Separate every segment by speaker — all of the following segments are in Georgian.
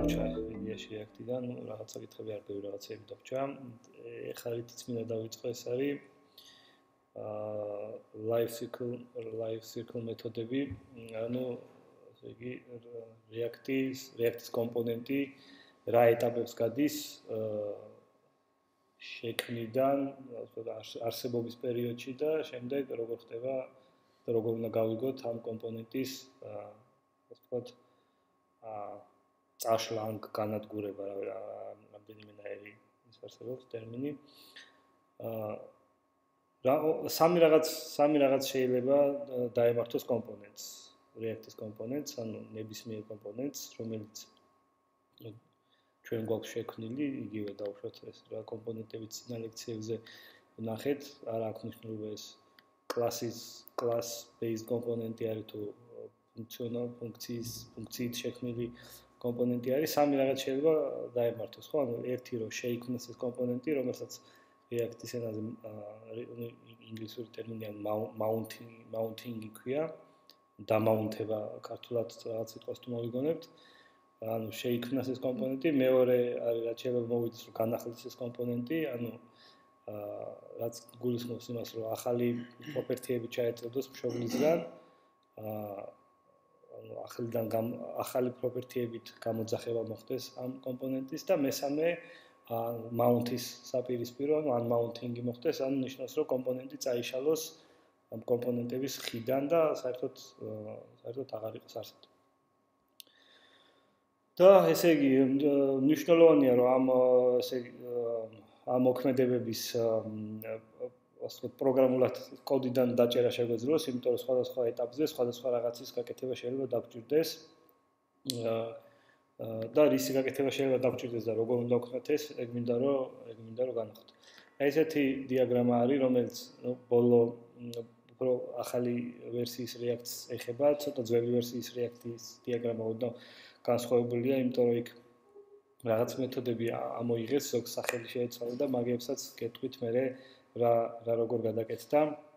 Speaker 1: დაგვრჩა იდეაში რეაქტიდან, რაღაც საკითხები არ ბევრი რაღაცები დაგვრჩა. ეხლა რითიც მინდა დავიწყო ეს არის life cycle მეთოდები, ანუ ესე იგი რეაქტის კომპონენტი რა ეტაპებს გადის შექმნიდან, არსებობის პერიოდში და შემდეგ როგორ ხდება და როგორ უნდა გავიგოთ ამ კომპონენტის ასე ვთქვათ წაშლა ან განადგურება რამდენიმენაირი ის არსებობს ტერმინი. სამი რაღაც შეიძლება დაემართოს კომპონენტს, რეაქტის კომპონენტს, ანუ ნებისმიერ კომპონენტს, რომელიც ჩვენ გვაქვს შექმნილი, იგივე დავუშვათ ეს რა კომპონენტები წინა ლექციებზე ვნახეთ, არ აქვს მნიშვნელობა ეს class based კომპონენტი არის თუ ფუნქციით შექმნილი კომპონენტი არის, სამი რაღაც შეიძლება დაემართოს, ხო? ანუ ერთი რომ შეიქმნას ეს კომპონენტი, რომელსაც რეაქტის ენაზე ინგლისური ტერმინია mounting იქვია, დამაუნთება ქართულად რაღაც სიტყვას თუ მოვიგონებთ. ანუ შეიქმნას ეს კომპონენტი, მეორე არის რაც შეიძლება მოვიდეს რომ განახლდეს ეს კომპონენტი, ანუ რაც გულისხმობს იმას რომ ახალი პროპერტიები ჩაეწოდოს მშობლისგან, ანუ ახალი პროპერტიებით გამოძახება მოხდეს ამ კომპონენტის და მესამე მაუნტის საპირისპირო, ანუ unmounting მოხდეს, ანუ ნიშნავს რომ კომპონენტი წაიშალოს ამ კომპონენტების ხიდან და საერთოდ აღარ იყოს არსად. და ესე იგი მნიშვნელოვანია რომ ამ მოქმედებების ასე ვთქვათ პროგრამულად კოდიდან დაჭერა შეგვეძლოს, იმიტომ რომ სხვადასხვა ეტაპზე სხვადასხვა რაღაცის გაკეთება შეიძლება დაგჭირდეს. და რისი გაკეთება შეიძლება დაგჭირდეს და როგორ უნდა ვქნათ ეს, ეგ მინდა რომ განახოთ. ესეთი დიაგრამა არის, რომელიც ბოლო უფრო ახალი ვერსიის რეაქტს ეხება, ცოტა ძველი ვერსიის რეაქტის დიაგრამა უნდა განსხვავებულია, იმიტომ რომ იქ რაღაც მეთოდები ამოიღეს, ზოგ სახელი შეეცვალა და მაგებსაც გეტყვით მე რა როგორ გადაკეთდა.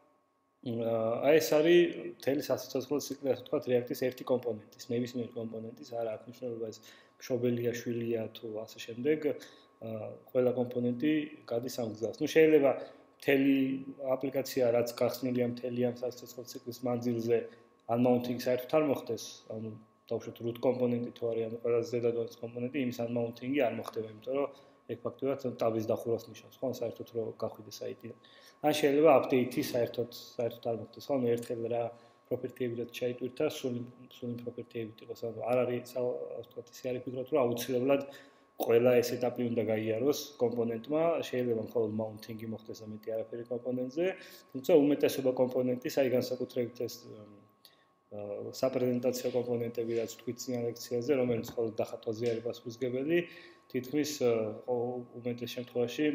Speaker 1: ეს არის მთელი სასიცოცხლო ციკლი, ასე ვთქვათ, რეაქტის ერთი კომპონენტის, ნებისმიერი კომპონენტის, არა აქვს მნიშვნელობა ეს მშობელია, შვილია თუ ასე შემდეგ, ყველა კომპონენტი გადის ამ გზას. ნუ შეიძლება მთელი აპლიკაცია რაც გახსნილია მთელი ამ სასიცოცხლო ციკლის მანძილზე unmounting საერთოდ არ მოხდეს, ანუ დავუშვათ root კომპონენტი თუ არის, ანუ ყველაზე ზედადონის კომპონენტი, იმის unmounting-ი არ მოხდება, იმიტომ რომ ეგ ფაქტობრივად ტაბის დახურვას ნიშნავს, ხო, საერთოდ რომ გახვიდეს საიტიდან. ან შეიძლება update-ი საერთოდ არ მოხდეს, ხო, ანუ ერთხელ რა პროპერტიები რაც ჩაიტვირთა, სული პროპერტიებით იყოს, ანუ არ არის, ასე ვთქვათ, ისე არის ფიქრობთ, რომ აუცილებლად ყველა ეს ეტაპი უნდა გაიაროს კომპონენტმა, შეიძლება მხოლოდ mounting-ი მოხდეს და მეტი არაფერი კომპონენტზე, თუმცა უმეტესობა კომპონენტის, აი განსაკუთრებით ეს საპრეზენტაციო კომპონენტები რაც თქვით წინა ლექციაზე, რომელიც მხოლოდ დახატვაზე არის პასუხისმგებელი, თითქმის უმეტეს შემთხვევაში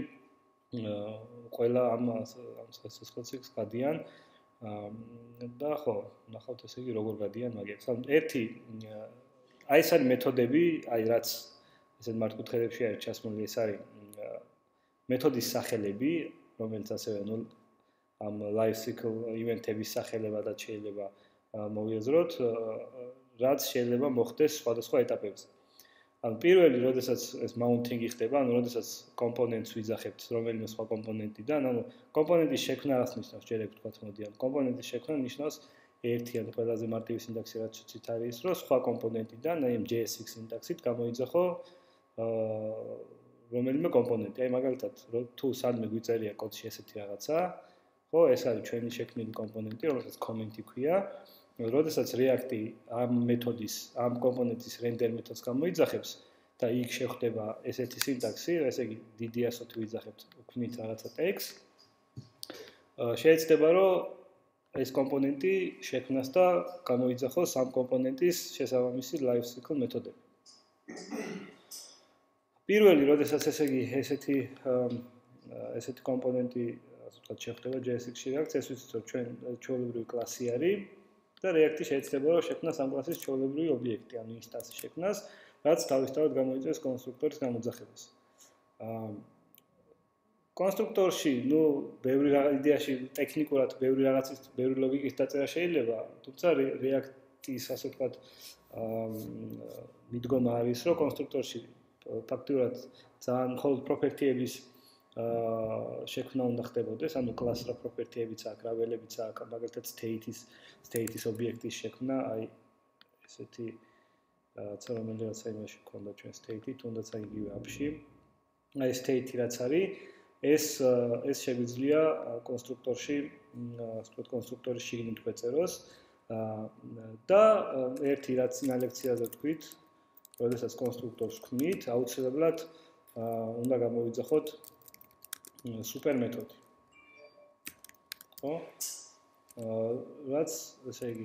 Speaker 1: ყველა ამ სასიცოცხლო ციკლს გადიან და ხო, ნახავთ ესე იგი როგორ გადიან მაგებს. ანუ ერთი აი ეს არის მეთოდები, აი რაც ესეთ მართკუთხედებში არის ჩასმული, ეს არის მეთოდის სახელები, რომელიც ასევე ამ life cycle event-ების სახელებადაც შეიძლება მოვიაზროთ, რაც შეიძლება მოხდეს სხვადასხვა ეტაპებზე. ანუ პირველი, როდესაც ეს mounting-ი ხდება, ანუ როდესაც კომპონენტს ვიძახებთ რომელიმე სხვა კომპონენტიდან, ანუ კომპონენტის შექმნა რას ნიშნავს, ჯერ ეგ ვთქვათ, მოდი, ანუ კომპონენტის შექმნა ნიშნავს ერთი ან ყველაზე მარტივი სინტაქსი რაც უცით არის, რომ სხვა კომპონენტიდან, აი ამ JSX სინტაქსით გამოიძახო რომელიმე კომპონენტი. აი მაგალითად, თუ სადმე გვიწერია კოდში ესეთი რაღაცა, ხო, ეს არის ჩვენი შექმნილი კომპონენტი, რომელსაც comment-ი ქვია. როდესაც რეაქტი ამ მეთოდის, ამ კომპონენტის render მეთოდს გამოიძახებს და იქ შეხვდება ესეთი სინტაქსი, ესე იგი დიდი ასოთი ვიძახებთ, ვქმნით რაღაცა text, შეიძლება რომ ეს კომპონენტი შექმნას და გამოიძახოს ამ კომპონენტის შესაბამისი life cycle მეთოდები. პირველი, როდესაც ესე იგი ესეთი კომპონენტი, ასე ვთქვათ, შეხვდება JSX-ში რეაქტს, ეს ვიცით რომ ჩვენ ჩვეულებრივი კლასი არის და რეაქტი შეიძლება რომ შექმნას ამ კლასის ჩვეულებრივი ობიექტი, ანუ ინსტანსი შექმნას, რაც თავისთავად გამოიწვევს კონსტრუქტორის გამოძახებას. კონსტრუქტორში, ნუ ბევრი იდეაში ტექნიკურად ბევრი რაღაცის, ბევრი ლოგიკის დაწერა შეიძლება, თუმცა რეაქტის, ასე ვთქვათ, მიდგომა არის, რომ კონსტრუქტორში ფაქტურად ძალიან მხოლოდ პროპერტიების შექმნა უნდა ხდებოდეს, ანუ კლას რა პროპერტიებიც აქვს, რა ველებიც აქვს, მაგალითად state-ის ობიექტის შექმნა, აი ესეთი რაღაცა რომელიღაც იმაში ქონდა ჩვენ state-ი, თუნდაც აი იგივე app-ში. აი state-ი რაც არის, ეს შეგვიძლია კონსტრუქტორში, ასე ვთქვათ, კონსტრუქტორის შიგნით გვეწეროს და ერთი რაც წინა ლექციაზე ვთქვით, როდესაც კონსტრუქტორს ვქმნით, აუცილებლად უნდა გამოვიძახოთ super მეთოდი. ხო? რაც ესე იგი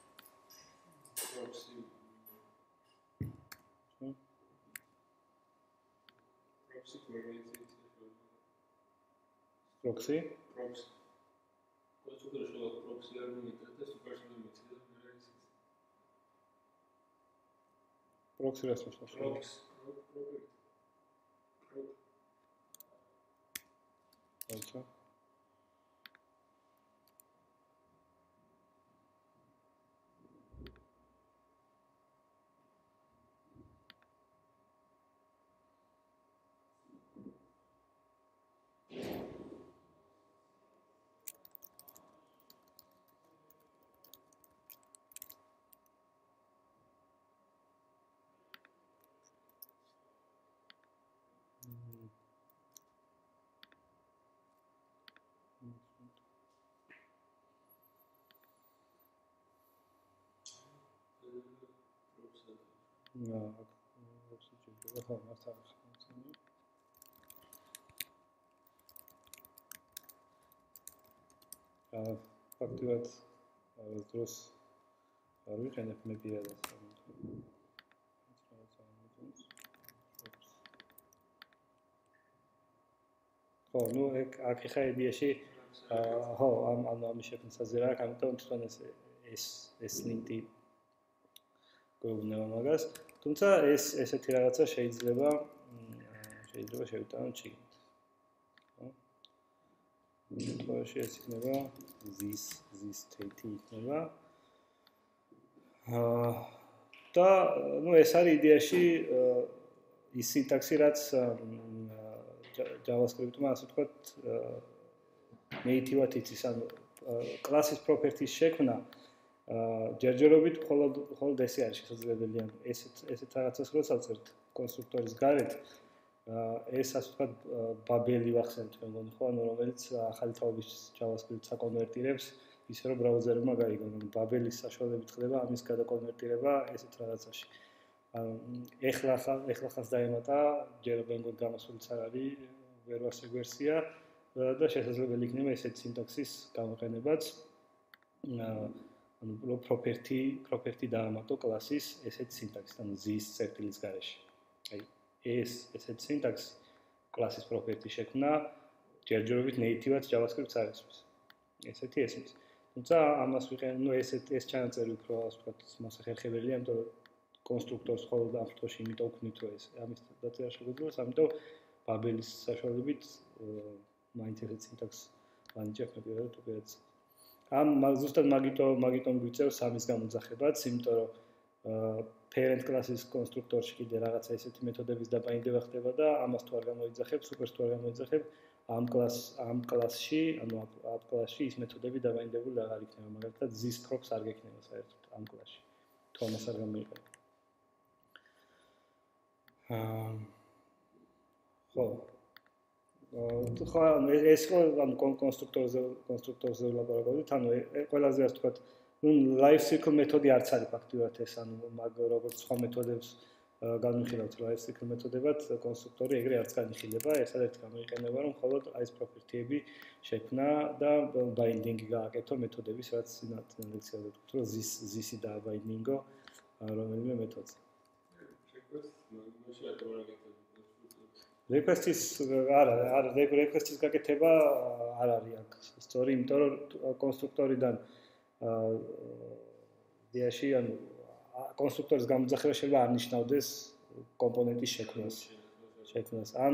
Speaker 1: proxy proxy რას ნიშნავს? აიცა ფაქტობრივად დროს არ ვიყენებ მე პირადად. ხო, ნუ აქ ხა იდეაში ხო, ამ შეფასაზე რა, ამიტომ თვითონ ეს ლინკი გვეუბნება მაგას. თუმცა ესეთი რაღაცა შეიძლება შევიტანოთ შიგნით. ხო? თორეში ეს იქნება this state იქნება. და ნუ ეს არის იდეაში ის სინტაქსი რაც JavaScript-მა ასე ვთქვათ native-ად იცის, ანუ კლასის პროპერტის შექმნა ჯერჯერობით მხოლოდ ესე არის შესაძლებელი, ანუ ესეთ რაღაცას როცა ვწერთ კონსტრუქტორის გარეთ, ეს ასე ვთქვათ ბაბელი ვახსენებთ, მე მგონი ხო, ანუ რომელიც ახალი თაობის JavaScript-ს აკონვერტირებს, ისე რომ ბრაუზერმა გაიგონ, ანუ ბაბელის საშუალებით ხდება ამის გადაკონვერტირება ესეთ რაღაცაში. ეხლა ხანს დაემატა, ჯერ მე მგონი გამოსულიც არ არის ვერვასე ვერსია და შესაძლებელი იქნება ესეთ სინტაქსის გამოყენებაც. ანუ property დაამატო კლასის ესეთ სინტაქსს, ანუ this წერტილის გარეშე. აი ესეთ სინტაქსი კლასის property შექმნა ჯერჯერობით native-ად JavaScript-ს არ ესმის. ესეთი ესმის. თუმცა ამას ვიყენებ, ნუ ეს ჩანაწერი უფრო ასე ვთქვათ მოსახერხებელია, იმიტომ რომ კონსტრუქტორს ხოლმე ამ შემთხვევაში იმიტომ ვქმნით, რომ ეს ამის დაწერა შეგვიძლია, ამიტომ ბაბელის საშუალებით მაინც ესეთ სინტაქსს ვანიჭებ მე პირადად უპირატესად. ზუსტად მაგიტომ გვიწევს ამის გამოძახებაც, იმიტომ რომ parent class-ის კონსტრუქტორში კიდე რაღაცა ესეთი მეთოდების დაბაინდება ხდება და ამას თუ არ გამოიძახებ, superს თუ არ გამოიძახებ, ამ კლასში, ანუ app კლასში ის მეთოდები დაბაინდებული აღარ იქნება, მაგალითად this props არ გექნება საერთოდ ამ კლასში. თუ ამას არ გამოიყენებ. ხო. ხო, ეს ამ კონსტრუქტორზე ვლაპარაკობთ, ანუ ყველაზე ასე ვთქვათ, ნუ life cycle მეთოდი არც არის ფაქტიურად ეს, ანუ მაგ როგორც სხვა მეთოდებს განვიხილავთ life cycle მეთოდებად, კონსტრუქტორი ეგრე არც განიხილება, ეს ერთ გამოიყენება, რომ მხოლოდ აი ეს პროპერტიები შექმნა და binding-ი გააკეთო მეთოდების, რაც წინა ლექციაზე ვთქვით, რომ this-ი დააბაინდინგო რომელიმე მეთოდს. request-ის request-ის გაკეთება არ არის აქ სწორი, იმიტომ რომ კონსტრუქტორიდან იდეაში ანუ კონსტრუქტორის გამოძახება შეიძლება არ ნიშნავდეს კომპონენტის შექმნას. ან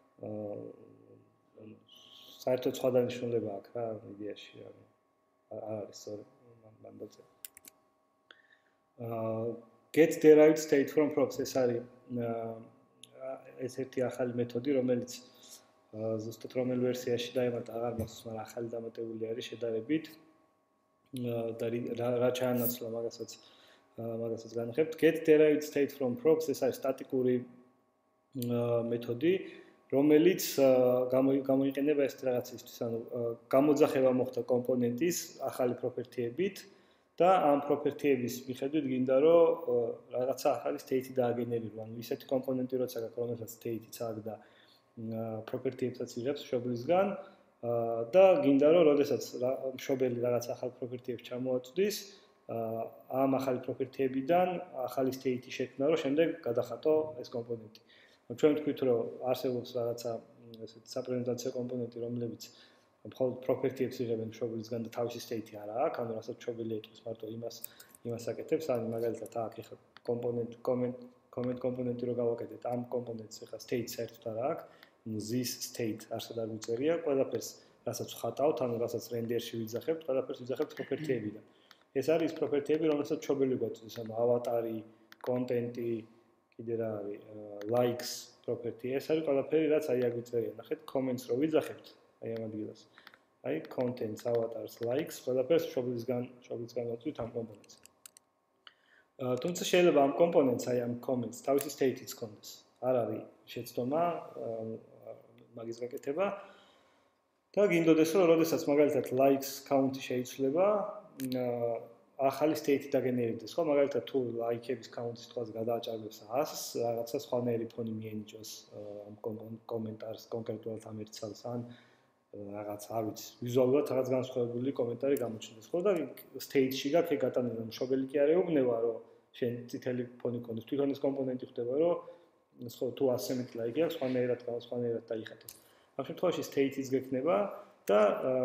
Speaker 1: საერთოდ სხვა დანიშნულება აქვს რა იდეაში, ანუ არ არის სწორი მანდაწერა. get derived state from props ეს არის ეს ერთი ახალი მეთოდი, რომელიც ზუსტად რომელ ვერსიაში დაემატა აღარ მახსოვს, მაგრამ ახალი დამატებული არის შედარებით და რა ჩაანაცვლა მაგასაც განახებთ. Get derived state from props ეს არის სტატიკური მეთოდი, რომელიც გამოიყენება ეს რაღაცისთვის, ანუ გამოძახება მოხდა კომპონენტის ახალი პროპერტიებით და ამ პროპერტიების მიხედვით გინდა რომ რაღაცა ახალი state დააგენერირო, ანუ ისეთი კომპონენტი როცა გაქვს, რომელსაც state-იც აქვს და პროპერტიებსაც იღებს მშობლისგან და გინდა რომ როდესაც მშობელი რაღაც ახალ პროპერტიებს ჩამოაწვდის, ამ ახალი პროპერტიებიდან ახალი state-ი შექმნა, რომ შემდეგ გადახატო ეს კომპონენტი. ჩვენ ვთქვით, რომ არსებობს რაღაცა ესეთი საპრეზენტაციო კომპონენტი, რომლებიც მხოლოდ პროპერტიებს იღებენ მშობლისგან და თავისი state-ი არ აქვს, ანუ რასაც მშობელი ეტყვის მარტო იმას აკეთებს, ანუ მაგალითად აქ ეხლა კომპონენტი რო გავაკეთეთ, ამ კომპონენტს ეხლა state საერთოდ არ აქვს, this state არსად არ მიწერია, ყველაფერს რასაც ვხატავთ, ანუ რასაც render-ში ვიძახებთ, ყველაფერს ვიძახებთ პროპერტიებიდან. ეს არის პროპერტიები, რომელსაც მშობელი გვაწვდის, ანუ ავატარი, კონტენტი, კიდე რა არის, likes property, ეს არის ყველაფერი, რაც აი აქ ვიწერია. ნახეთ, comments რო ვიძახებთ, აი ამ ადგილას. აი contents, avatars, likes, ყველაფერს მშობლისგან ვაწვდით ამ კომპონენტს. თუმცა შეიძლება ამ კომპონენტს, აი ამ comments თავისი state-იც ჰქონდეს. არ არის შეცდომა მაგის გაკეთება. და გინდოდეს რომ როდესაც მაგალითად likes count-ი შეიცვლება, ახალი state დაგენერირდეს, ხო, მაგალითად თუ like-ების count-ის თვალს გადააჭარბებს 100-ს, რაღაცა სხვანაირი ფონი მიენიჭოს ამ კომენტარს კონკრეტულად ამ ერთ ცალს, ან რაღაც არ ვიცი, ვიზუალურად რაღაც განსხვავებული კომენტარი გამოჩნდეს, ხო, და state-ში გაქვს ეგ გატანილი, მშობელი კი არ ეუბნება, რომ შენ წითელი ფონი ქონდეს, თვითონ ეს კომპონენტი ხდება, რომ თუ 100 მეტი like-ი აქვს, სხვანაირად დაიხატოს. ამ შემთხვევაში state-იც გექნება და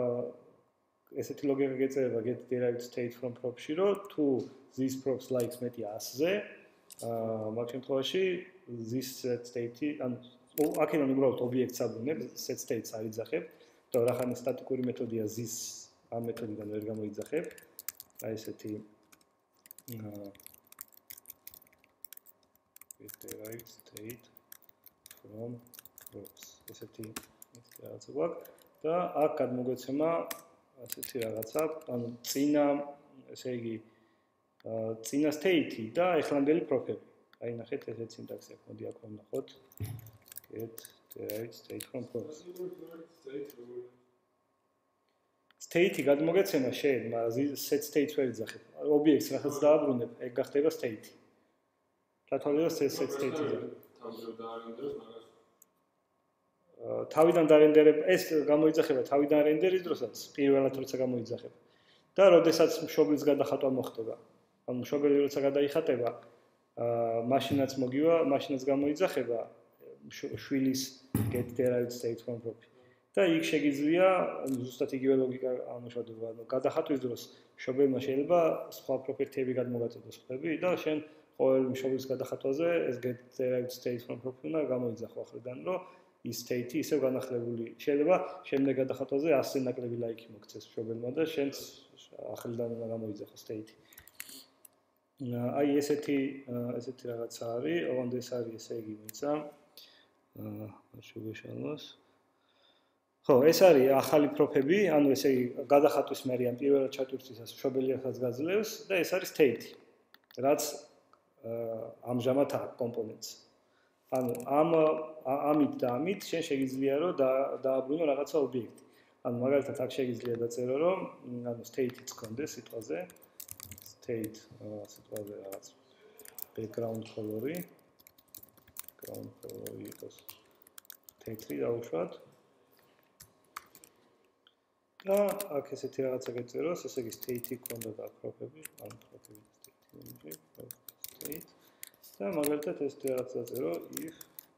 Speaker 1: ესეთი ლოგიკა გეწერება get derived state from props-ში, რომ თუ this props likes მეტი 100-ზე, მაგ შემთხვევაში this set state-ი, ანუ აქედან უბრალოდ ობიექტს აბრუნებ, set state-ს არ იძახებ, და რახან სტატიკური მეთოდია this ამ მეთოდიდან ვერ გამოიძახებ, აი ესეთი get derived state from props ესეთი რაღაცა გვაქვს და აქ გადმოგვეცემა ასეთი რაღაცა, ანუ წინა, ესე იგი, წინა state-ი და ეხლანდელი პროფები. აი ნახეთ ესეთ სინტაქსი აქვს, მოდი აქ ვნახოთ. Get derived state from props. State-ი გადმოგეცემა შენ, მაგრამ set state-ს ვერ იძახებ. ობიექტს რაღაც დააბრუნებ, ეგ გახდება state-ი. თათვალიერო set state-ი იძახებ. თავიდან დარენდერებ, ეს გამოიძახება თავიდან რენდერის დროსაც, პირველად როცა გამოიძახება. და როდესაც მშობლის გადახატვა მოხდება. ანუ მშობელი როცა გადაიხატება, მაშინაც მოგივა, მაშინაც გამოიძახება შვილის get derived state from prop. და იქ შეგიძლია ზუსტად იგივე ლოგიკა ამოშორდება, ანუ გადახატვის დროს მშობელმა შეიძლება სხვა პროპერტიები გადმოგაწოდოს ხდები და შენ ყოველ მშობლის გადახატვაზე ეს get derived state from prop უნდა გამოიძახო ახრიდან, რომ ის state-ი ისევ განახლებული. შეიძლება შემდეგ გადახატვაზე 100 ნაკლები like-ი მოგცეს მშობელმა და შენც ახლიდან უნდა გამოიძახო state-ი. აი ესეთი რაღაცა არის, ოღონდ ეს არის ესე იგი მიწა. შეგეშალოს. ხო, ეს არის ახალი პროფები, ანუ ესე იგი გადახატვის მერე ამ პირველად ჩატვირთვისას მშობელიასაც გაძლევს და ეს არის state-ი. რაც ამჟამად აქვს კომპონენტს. ანუ ამით და ამით შენ შეგიძლია რომ დააბრუნო რაღაცა ობიექტი. ანუ მაგალითად აქ შეგიძლია დაწერო რომ ანუ state-იც გქონდეს სიტყვაზე. State სიტყვაზე რაღაც background color-ი. Background color-ი იყოს თეთრი დავუშვათ. და აქ ესეთი რაღაცა გეწეროს, ესე იგი state-ი გქონდა და პროფები, ანუ პროფები state. და მაგალითად ეს რაღაც დაწერო if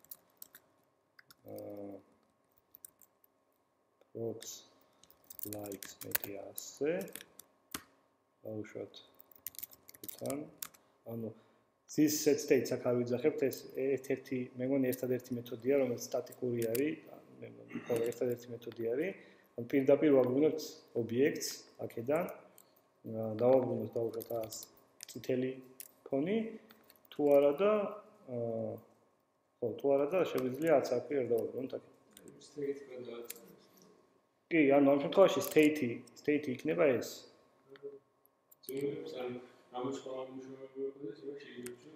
Speaker 1: props likes მეტი 100-ზე დავუშვათ თან ანუ this set state-ს აქ არ ვიძახებთ, ეს ერთ-ერთი მე მგონი ერთადერთი მეთოდია, რომელიც სტატიკური არის, მე მგონი ერთადერთი მეთოდი არის. ან პირდაპირ ვაბრუნებთ ობიექტს აქედან, დავაბრუნოთ დავუშვათ წითელი ფონი თუ არა და ხო, თუ არა და შეგვიძლია 10 საათი ვერ დავუბრუნოთ აქ.
Speaker 2: state გადააწერეს.
Speaker 1: კი, ანუ ამ შემთხვევაში state იქნება ეს.
Speaker 2: ზოგადად რამე სხვა მნიშვნელობები შეიძლება.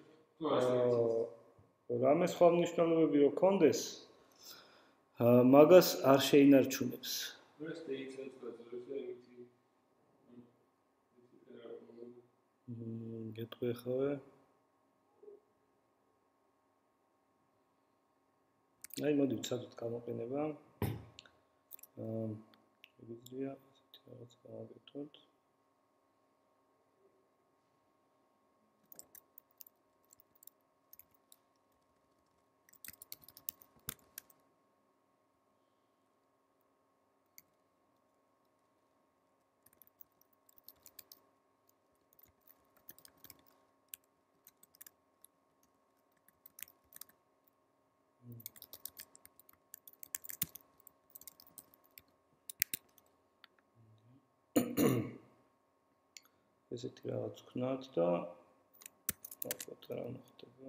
Speaker 1: რამე სხვა მნიშვნელობები რო კონდეს, მაგას არ შეინარჩუნებს.
Speaker 2: state-ს გაძლევს და იმითი
Speaker 1: გეტყვი ხავე. აი მოდი ვცადოთ გამოყენება. შეგვიძლია ასეთი რაღაც გავაკეთოთ. ესეთი რაღაც ვქნათ და ნახოთ რა მოხდება.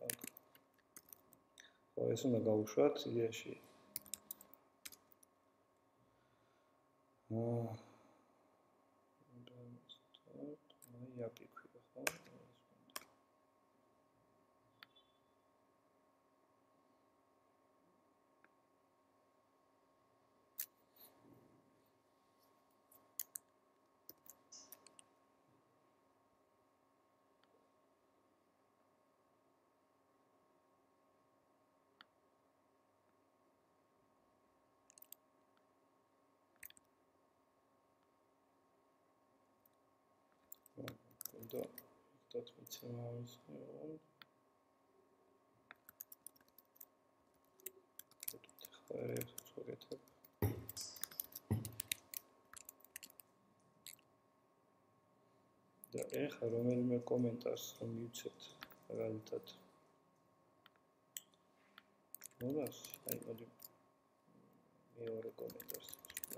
Speaker 1: ხო, ეს უნდა გავუშვათ იდეაში. აი აპი ქვია ხო? და dat მეცემავს და ეხლა რომელიმე კომენტარს რომ მივცეთ მაგალითად მოგას აი მოდი მეორე კომენტარს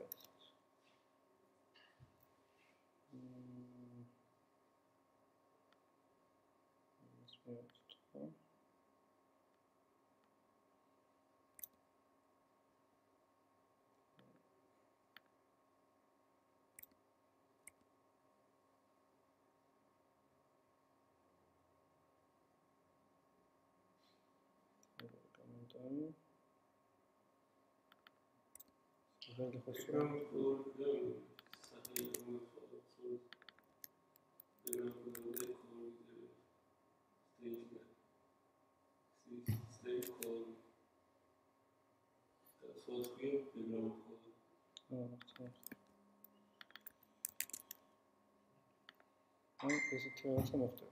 Speaker 1: ესეთი რაღაცა მოხდება.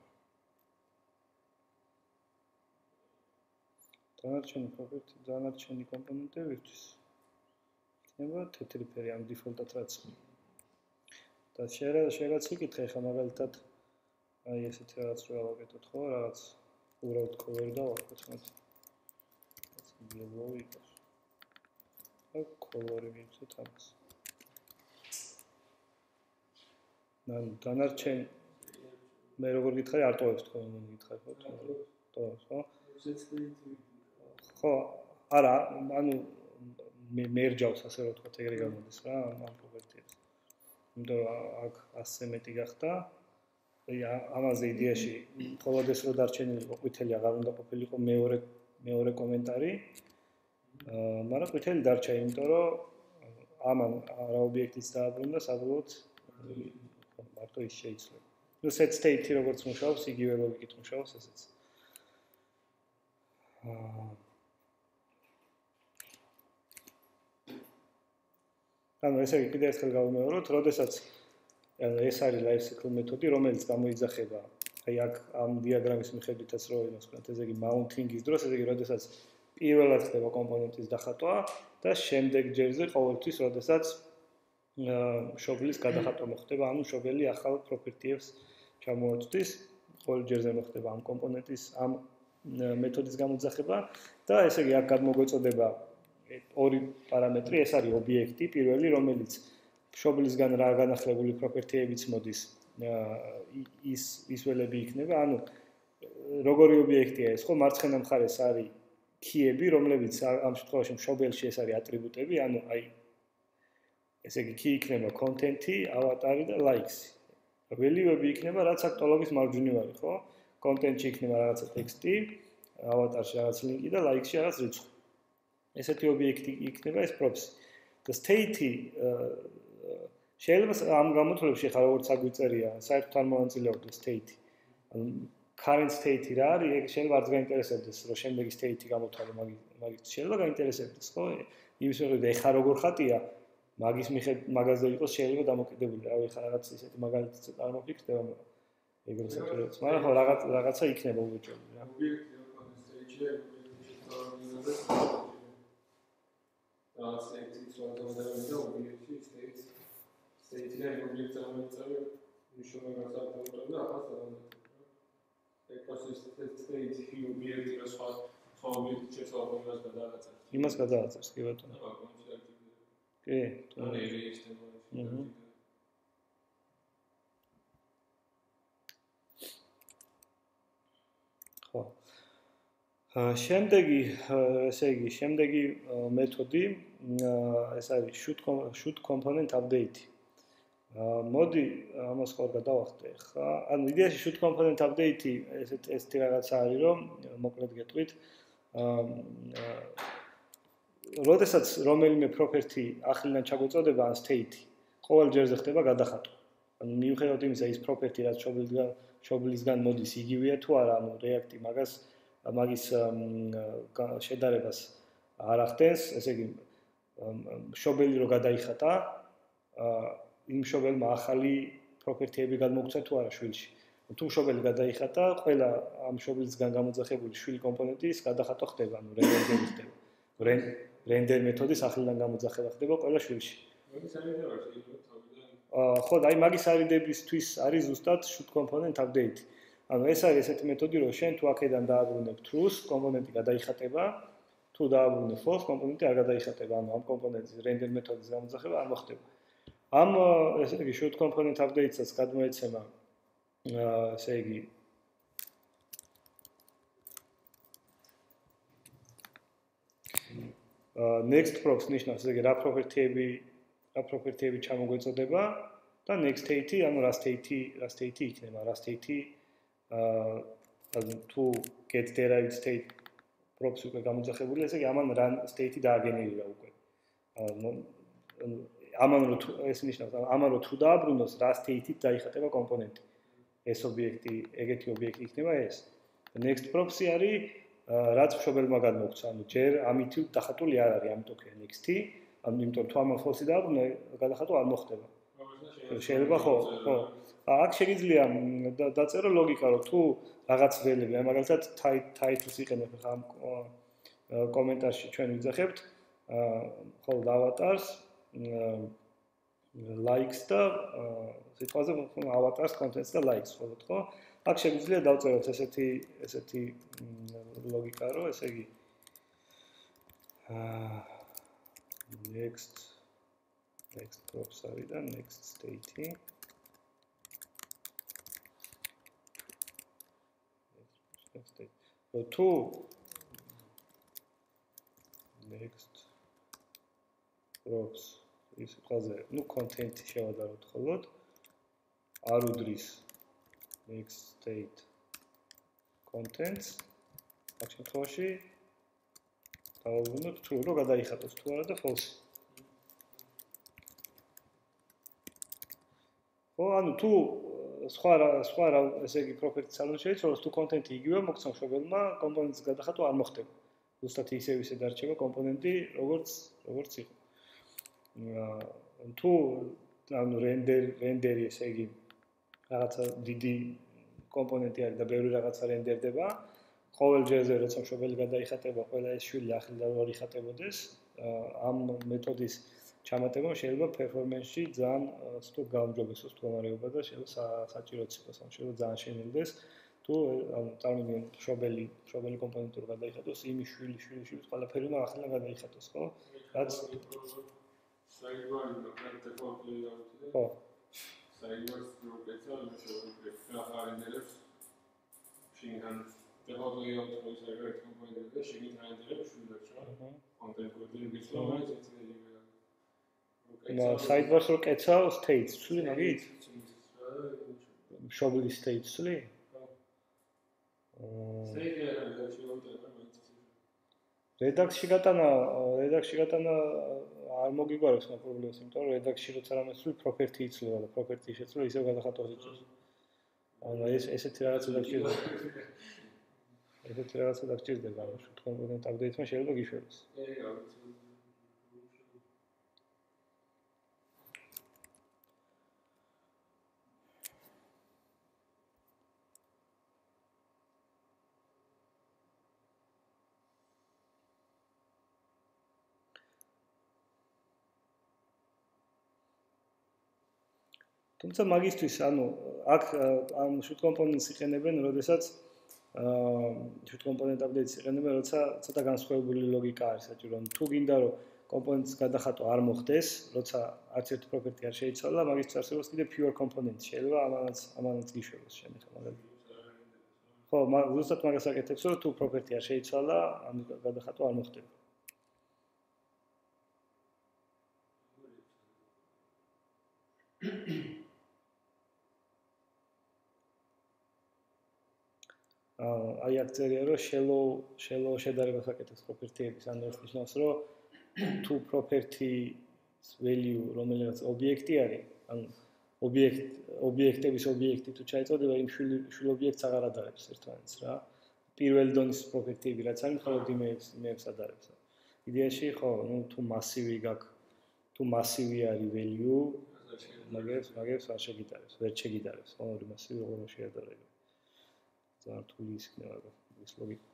Speaker 1: დანარჩენი კომპონენტებისთვის იქნება თეთრი ფერი ამ დიფოლტად რაც და შეიძლება იკითხე ხა მაგალითად აი ესეთი რაღაც რო ავაკეთოთ ხო რაღაც უბრალოდ cover დავაკეთოთ მაგრამ ეს yellow იყოს და color-ი მივცეთ ამას დანარჩენ მე როგორ გითხარი არტოვებს თქვენ რომ გითხარი ხო ტოვებს ხო ხო არა ანუ მერჯავს ასე რომ თქვა ეგრე გამოდის რა ამ პროპერტიებს იმიტომ რომ აქ 100 მეტი გახდა აი ამაზე იდეაში მხოლოდ ეს რო დარჩენილიყო ყვითელი აღარ უნდა ყოფილიყო მეორე კომენტარი მაგრამ ყვითელი დარჩა იმიტომ რომ ამან რა ობიექტიც დააბრუნდა საბოლოოდ მარტო ის შეიძლება ну set state-ი როგორც მუშაობს იგივე ლოგიკით მუშაობს ესეც ანუ ესე კიდე ერთხელ გავიმეოროთ, როდესაც ეს არის life cycle მეთოდი, რომელიც გამოიძახება, აი აქ ამ დიაგრამის მიხედვითაც რო იმას ვქნათ, ესე იგი mounting-ის დროს, ესე იგი როდესაც პირველად ხდება კომპონენტის დახატვა და შემდეგ ჯერზე ყოველთვის როდესაც შობლის გადახატვა მოხდება, ანუ შობელი ახალ პროპერტიებს ჩამოაწვდის, ყოველ ჯერზე მოხდება ამ კომპონენტის ამ მეთოდის გამოძახება და ესე იგი აქ გადმოგვეწოდება ორი პარამეტრი, ეს არის ობიექტი, პირველი, რომელიც შობლისგან რა განახლებული პროპერტიებიც მოდის, ის ველები იქნება, ანუ როგორი ობიექტია ეს, ხო, მარცხენა მხარეს არის key-ები, რომლებიც ამ შემთხვევაში მშობელში ეს არის ატრიბუტები, ანუ აი ესე იგი key იქნება content-ი, ავატარი და likes-ი. value-ები იქნება რაც აქტუალობის მარჯვნივარი, ხო? content-ში იქნება რაღაცა ტექსტი, ავატარში რაღაც ლინკი და like-ში რაღაც რიცხვი. ესეთი ობიექტი იქნება ეს props. და state-ი შეიძლება ამ გამოთვლებში ხარ როგორც აგვიწერია, საერთოდ არ მოანწილეობდეს state-ი. current state-ი რა არის, ეგ შეიძლება არც გაინტერესებდეს, რომ შემდეგი state-ი გამოთვალე, მაგით შეიძლება გაინტერესებდეს, ხო? იმის მიხედვით ეხა როგორ ხატია, მაგის მიხედვით მაგაზე იყოს შეიძლება დამოკიდებული. რავი, ხა რაღაც ისეთი მაგალითიც წარმოფიქრდება, ეგრე საჭიროებს. მაგრამ ხო რაღაცა იქნება უბრალოდ რა.
Speaker 2: ობიექტი state-ში state-ი სწორდება ობიექტი state-ი და ობიექტი ამოიწევი მიშოვება გასაკეთებლად და ახალ სტანდარტად. state-ი ობიექტი რა სხვა ობიექტი შეცვალა იმას გადააწევს.
Speaker 1: იმას გადააწევს, კი ბატონო. კი, ხო. შემდეგი, ესე იგი, შემდეგი მეთოდი ეს არის shoot component update. მოდი ამას ხარ გადავახტე ხა. ანუ იდეაში shoot component update-ი ესეთი რაღაცა არის, რომ მოკლედ გეტყვით. როდესაც რომელიმე property ახლიდან ჩაგვეწოდება ან state-ი, ყოველ ჯერზე ხდება გადახატვა. ანუ მიუხედავად იმისა, ის property რაც შობლისგან მოდის, იგივეა თუ არა, ანუ React-ი მაგის შედარებას არ ახდენს, ესე იგი შობელი რო გადაიხატა, იმ შობელმა ახალი property-ები გადმოგცა თუ არა შვილში. თუ შობელი გადაიხატა, ყველა ამ შობლისგან გამოძახებული შვილი კომპონენტის გადახატვა ხდება, ანუ რენდერინგი ხდება. render მეთოდის ახლიდან გამოძახება ხდება ყველა შვილში. ხო, და აი მაგის არიდებისთვის არის ზუსტად shoot component update. ანუ ეს არის ესეთი მეთოდი, რომ შენ თუ აქედან დააბრუნებ true-ს, კომპონენტი გადაიხატება, თუ დააბრუნებ false, კომპონენტი არ გადაიხატება, ანუ ამ კომპონენტის render მეთოდის გამოძახება არ მოხდება. ამ ესე იგი shoot component update-საც გადმოეცემა ესე იგი next props ნიშნავს, ესე იგი რა property-ები ჩამოგვეწოდება და next state-ი, ანუ რა state-ი იქნება, რა state-ი თუ get derived state props უკვე გამოძახებული, ესე იგი ამან run state-ი დააგენერირა უკვე. ამან რო ეს ნიშნავს, ამან რო თუ დააბრუნოს რა state-ით დაიხატება კომპონენტი. ეს ობიექტი, ეგეთი ობიექტი იქნება ეს. next props-ი არის რაც მშობელმა გადმოგცა, ანუ ჯერ ამით დახატული არ არის, ამიტომ ქვია next-ი, ანუ იმიტომ თუ ამან false-ი დააბრუნა, გადახატვა არ მოხდება. შეიძლება ხო. აქ შეიძლება დაწერო ლოგიკა, რომ თუ რაღაც ველები, აი მაგალითად title-ს იყენებ ხა ამ კომენტარში ჩვენ ვიძახებთ, ხოლმე ავატარს, likes და სიტყვაზე ავატარს contents და likes ხოლმე ხო? აქ შეიძლება დავწეროთ ესეთი ლოგიკა, რომ ესე იგი next props არის და next state-ი თუ next props ის ყველაზე, ну, content-ი შევადაროთ ხოლმე არ უდრის next state contents აქ შემთხვევაში დავუბრუნოთ თუ რო გადაიხატოს თუ არა და false. ხო, ანუ თუ სხვა ესე იგი property-ს არ შეიცვალოს, თუ content-ი იგივეა, მოგცემ შობელმა კომპონენტის გადახატვა არ მოხდება. ზუსტად ისევ დარჩება კომპონენტი, როგორც იყო. თუ ანუ render-ი ესე იგი რაღაცა დიდი კომპონენტი არის და ბევრი რაღაცა რენდერდება, ყოველ ჯერზე როცა მშობელი გადაიხატება, ყველა ეს შვილი ახლიდან არ იხატებოდეს, ამ მეთოდის ჩამატება შეიძლება performance-ში ძალიან სწორ გაუმჯობესოს მდგომარეობა და შეიძლება საჭიროც იყოს, ან შეიძლება ძალიან შენელდეს, თუ ანუ წარმოვიდგენ მშობელი კომპონენტი რო გადაიხატოს, იმის შვილი ყველაფერი უნდა ახლიდან გადაიხატოს, ხო? რაც
Speaker 2: საიდბარი და პრაქტიკული არის.
Speaker 1: ხო.
Speaker 2: საიდბარს პროგრესია, ანუ შეიძლება ახალ რენდერებს შიგნიდან ტექნოლოგიათა პროცესები კომპონენტები და შიგნით რაინტერებს შულებს რა. კონტენტ კოდები გიცნობთ
Speaker 1: და საიდბარს რო კეცავ state ცვლი მაგით? მშობლის state ცვლი? რედაქციაში გატანა არ მოგიგვარებს მაგ პრობლემას, იმიტომ რომ რედაქციაში როცა რამე ცვლი property იცვლება და property შეცვლა ისევ გადახატვას იწვევს. ანუ ესეთი რაღაცა დაგჭირდება. ესეთი რაღაცა დაგჭირდება, ანუ shoot component update-მა შეიძლება გიშვებოს. თუმცა მაგისტვის, ანუ აქ ამ shoot components იყენებენ, როდესაც shoot component updates იყენებენ, როცა ცოტა განსხვავებული ლოგიკა არის საჭირო. თუ გინდა რომ components გადახატვა არ მოხდეს, როცა არც ერთი property არ შეიცვალა, მაგისტვის არსებობს კიდე pure components შეიძლება ამანაც გიშვებოს შემდეგ მაგალითად. ხო, ზუსტად მაგას აკეთებს, რომ თუ property არ შეიცვალა, ამ გადახატვა არ მოხდება. აი აქ წერია რომ shallow შედარებას აკეთებს property-ების, ანუ ეს ნიშნავს რომ თუ property-s value რომელიღაც ობიექტი არის, ანუ ობიექტების ობიექტი თუ ჩაიწოდება, იმ შვილ ობიექტს აღარ ადარებს ერთმანეთს რა. პირველი დონის property-ები რაც არის, მხოლოდ იმეებს ადარებს. იდეაში ხო, ну თუ მასივი გაქვს, თუ მასივი არის value, მაგებს არ შეგიტარებს, ვერ შეგიტარებს, ორი მასივი როგორ შეადარება. რთული იქნება ეს ლოგიკა.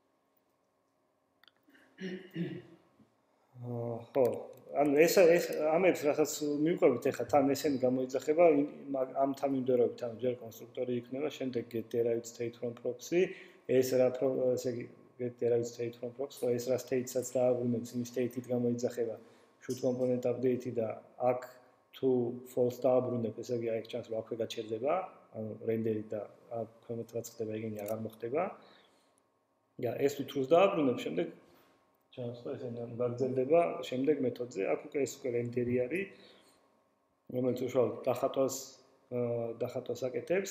Speaker 1: ხო, ანუ ეს ამებს რასაც მივყვებით ახლა თან ესენი გამოიძახება ამ თამიმდევრობით, ანუ ჯერ კონსტრუქტორი იქნება, შემდეგ get derived state from proxy, ეს რა ესე იგი get derived state from proxy, ეს რა state-საც დააბრუნებს, იმ state-ით გამოიძახება shoot component update-ი და აქ თუ false დააბრუნებ, ესე იგი აქ ჩანს რომ აქვე გაჩერდება, ანუ render-ი და ქვემოთ რაც ხდება, იგენი აღარ მოხდება. და ეს თუ truth დააბრუნებ, შემდეგ ჩანს რომ ესე გაგრძელდება შემდეგ მეთოდზე, აქ უკვე ეს უკვე render-ი არის, რომელიც უშუალოდ დახატვას აკეთებს.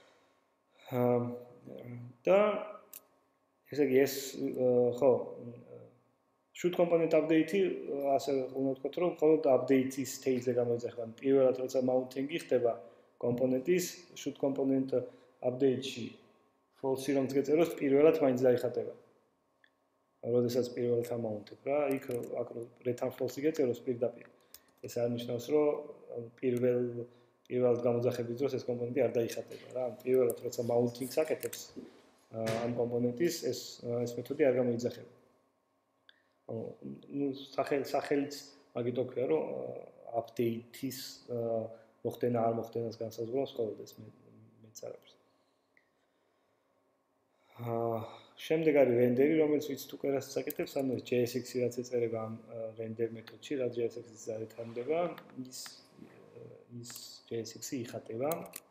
Speaker 1: და ესე იგი ეს ხო shoot component update-ი ასე უნდა ვთქვათ, რომ მხოლოდ update-ის stage-ზე გამოიძახება. პირველად როცა mounting-ი ხდება კომპონენტის shoot component update-ში false-ი რომ წეწეროს, პირველად მაინც დაიხატება. როდესაც პირველად ამაუნტებ რა, იქ აქ return false-ი გეწეროს პირდაპირ. ეს არნიშნავს, რომ პირველად გამოძახების დროს ეს კომპონენტი არ დაიხატება რა. პირველად როცა mounting-ს აკეთებს ამ კომპონენტის, ეს მეთოდი არ გამოიძახება. ну სახელიც მაგითო ქვია რომ update-ის მოხდენა არ მოხდენას განსაზღვრავს მხოლოდ ეს მეცარებს. შემდეგ არის render-ი, რომელიც ვიცით უკვე რასაც აკეთებს, ანუ JSX-ი რაც ეწერება ამ render მეთოდში, რაც JSX-ის ზარეთ ამდება, ის JSX-ი იხატება.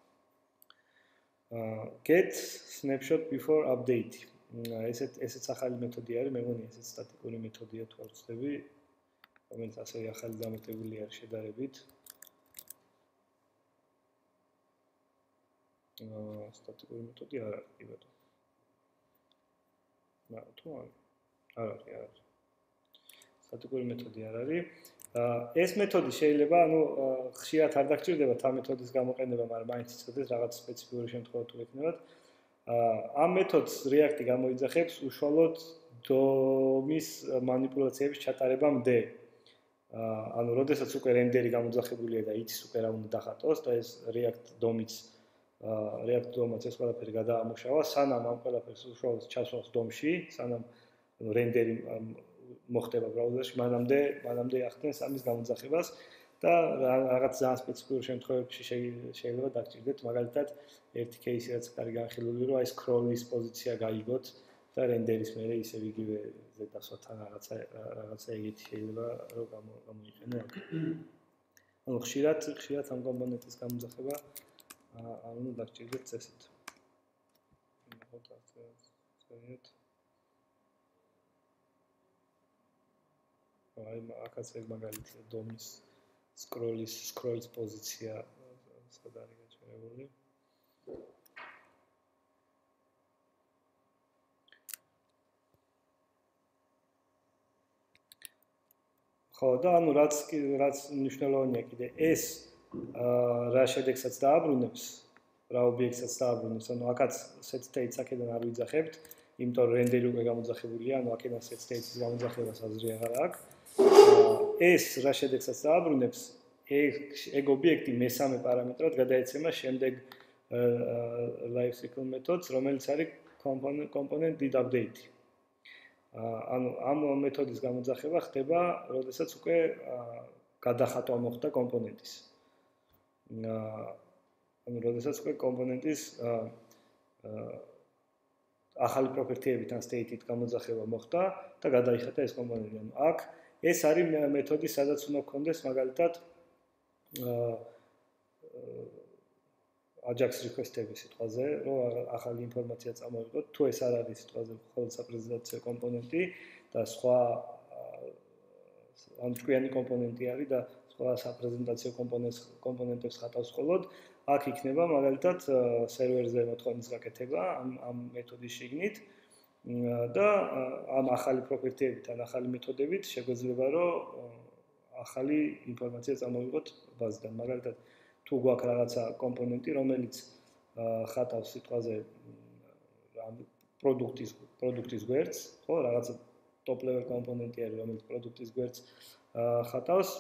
Speaker 1: Get snapshot before update. ესეც ახალი მეთოდი არის, მე მგონი ესეც სტატიკური მეთოდია თუ არ ვცდები, რომელიც ასევე ახალი დამატებული არის შედარებით. სტატიკური მეთოდი არ არის, კი ბატონო. თუ არ არის. სტატიკური მეთოდი არ არის. ეს მეთოდი შეიძლება, ანუ ხშირად არ დაგჭირდება თა მეთოდის გამოყენება, მაგრამ მაინც იცოდეს რაღაც სპეციფიკური შემთხვევა თუ ექნებათ. ამ მეთოდს React-ი გამოიძახებს უშუალოდ DOM-ის მანიპულაციების ჩატარებამდე. ანუ როდესაც უკვე render-ი გამოძახებულია და იცის უკვე რა უნდა დახატოს და ეს React DOM-აც ეს ყველაფერი გადაამუშავა, სანამ ამ ყველაფერს უშუალოდ ჩასვავს DOM-ში, სანამ render-ი მოხდება ბრაუზერში, მანამდე ახდენს ამის გამოძახებას და რაღაც ძალიან სპეციფიურ შემთხვევებში შეიძლება დაგჭირდეთ, მაგალითად, ერთი кейსი რაც არის განხილული, რომ აი scroll-ის პოზიცია გაიგოთ და render-ის მერე ისევ იგივე ზედასვათან რაღაცა ეგეთი შეიძლება რომ გამოიყენო აქ. ანუ ხშირად ამ კომპონენტის გამოძახება არ უნდა დაგჭირდეთ წესით. აი აქაც ეგ მაგალითია დომის scrolls პოზიცია სად არის გაჩერებული. ხო და ანუ რაც მნიშვნელოვანია კიდე ეს რა შედეგსაც დააბრუნებს, რა ობიექტსაც დააბრუნებს, ანუ აქაც set state-ს აქედან არ ვიძახებთ, იმიტომ რომ რენდერი უკვე გამოძახებულია, ანუ აქედან set state-ის გამოძახებას აზრი აღარ აქვს. ეს რა შედეგსაც დააბრუნებს, ეგ ობიექტი მესამე პარამეტრად გადაეცემა შემდეგ lifecycle methods, რომელიც არის component did update. ანუ ამ მეთოდის გამოძახება ხდება, როდესაც უკვე გადახატვა მოხდა კომპონენტის. ანუ როდესაც უკვე კომპონენტის ახალი პროპერტიებით ან state-ით გამოძახება მოხდა და გადაიხატა ეს კომპონენტი. ანუ აქ ეს არის მეთოდი, სადაც უნდა გქონდეს მაგალითად Ajax request-ები სიტყვაზე, რომ ახალი ინფორმაცია წამოვიღოთ, თუ ეს არ არის სიტყვაზე მხოლოდ საპრეზენტაციო კომპონენტი და სხვა ან ჭკვიანი კომპონენტი არის და სხვა საპრეზენტაციო კომპონენტებს ხატავს მხოლოდ, აქ იქნება მაგალითად სერვერზე მოთხოვნის გაკეთება ამ მეთოდის შიგნით და ამ ახალი პროპერტიებით ან ახალი მეთოდებით შეგვეძლება რომ ახალი ინფორმაცია წამოვიღოთ ბაზიდან. მაგალითად თუ გვაქვს რაღაცა კომპონენტი, რომელიც ხატავს სიტყვაზე პროდუქტის გვერდს, ხო, რაღაცა top level კომპონენტი არის, რომელიც პროდუქტის გვერდს ხატავს,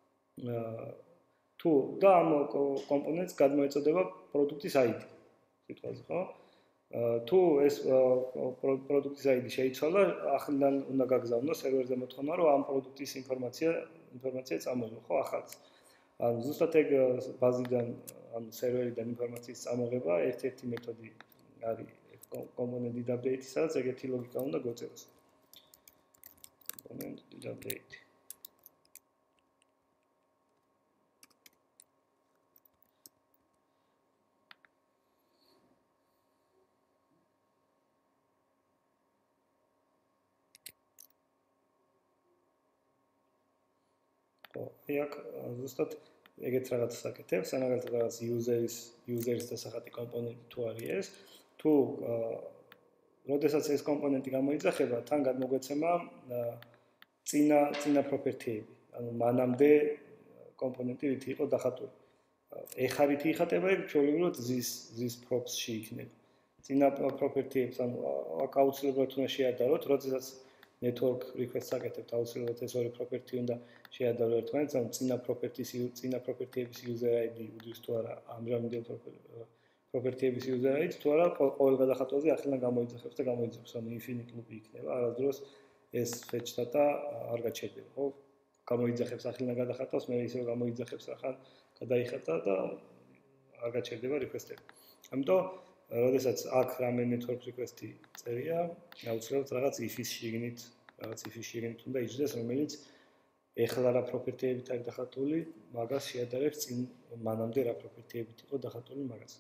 Speaker 1: თუ და ამ კომპონენტს გადმოეწოდება პროდუქტის ID სიტყვაზე, ხო? თუ ეს პროდუქტის ID შეიცვალა, ახლიდან უნდა გაგზავნოს სერვერზე მოთხოვნა, რომ ამ პროდუქტის ინფორმაცია წამოიღო, ხო, ახალს. ანუ ზუსტად ეგ ბაზიდან, ანუ სერვერიდან ინფორმაციის წამოღება ერთ-ერთი მეთოდი არის component did update, სადაც ეგეთი ლოგიკა უნდა გვეწევოს. Component did update. აქ ზუსტად ეგეთ რაღაცას აკეთებს, მაგალითად რაღაც user-ის დასახატი კომპონენტი თუ არის ეს, თუ როდესაც ეს კომპონენტი გამოიძახება, თან გადმოგვეცემა წინა პროპერტიები, ანუ მანამდე კომპონენტი რითი იყო დახატული. ეხა რითი იხატება, ეგ ჩვეულებრივად zis props-ში იქნება. წინა პროპერტიებს, ანუ აქ აუცილებლად უნდა შეადაროთ, როდესაც network request-ს აკეთებთ, აუცილებლად ეს ორი პროპერტი უნდა შეადარო ერთმანეთს, ანუ წინა პროპერტიების user ID უძვის თუ არა ამჟამინდელ პროპერტიების user ID თუ არა ყოველ გადახატვაზე ახლიდან გამოიძახებს და გამოიძახებს, ანუ infinite loop იქნება, არასდროს ეს fetch data არ გაჩერდება, ხო? გამოიძახებს ახლიდან გადახატავს, მე ისევ გამოიძახებს ახლა გადაიხატა და არ გაჩერდება request-ები. ამიტომ როდესაც აქ რამე network request-ი წერია, აუცილებლად რაღაც if-ის შიგნით უნდა იჯდეს, რომელიც ეხლა რა პროპერტიებით არის დახატული, მაგას შეადარებს წინ მანამდე რა პროპერტიებით იყო დახატული მაგას.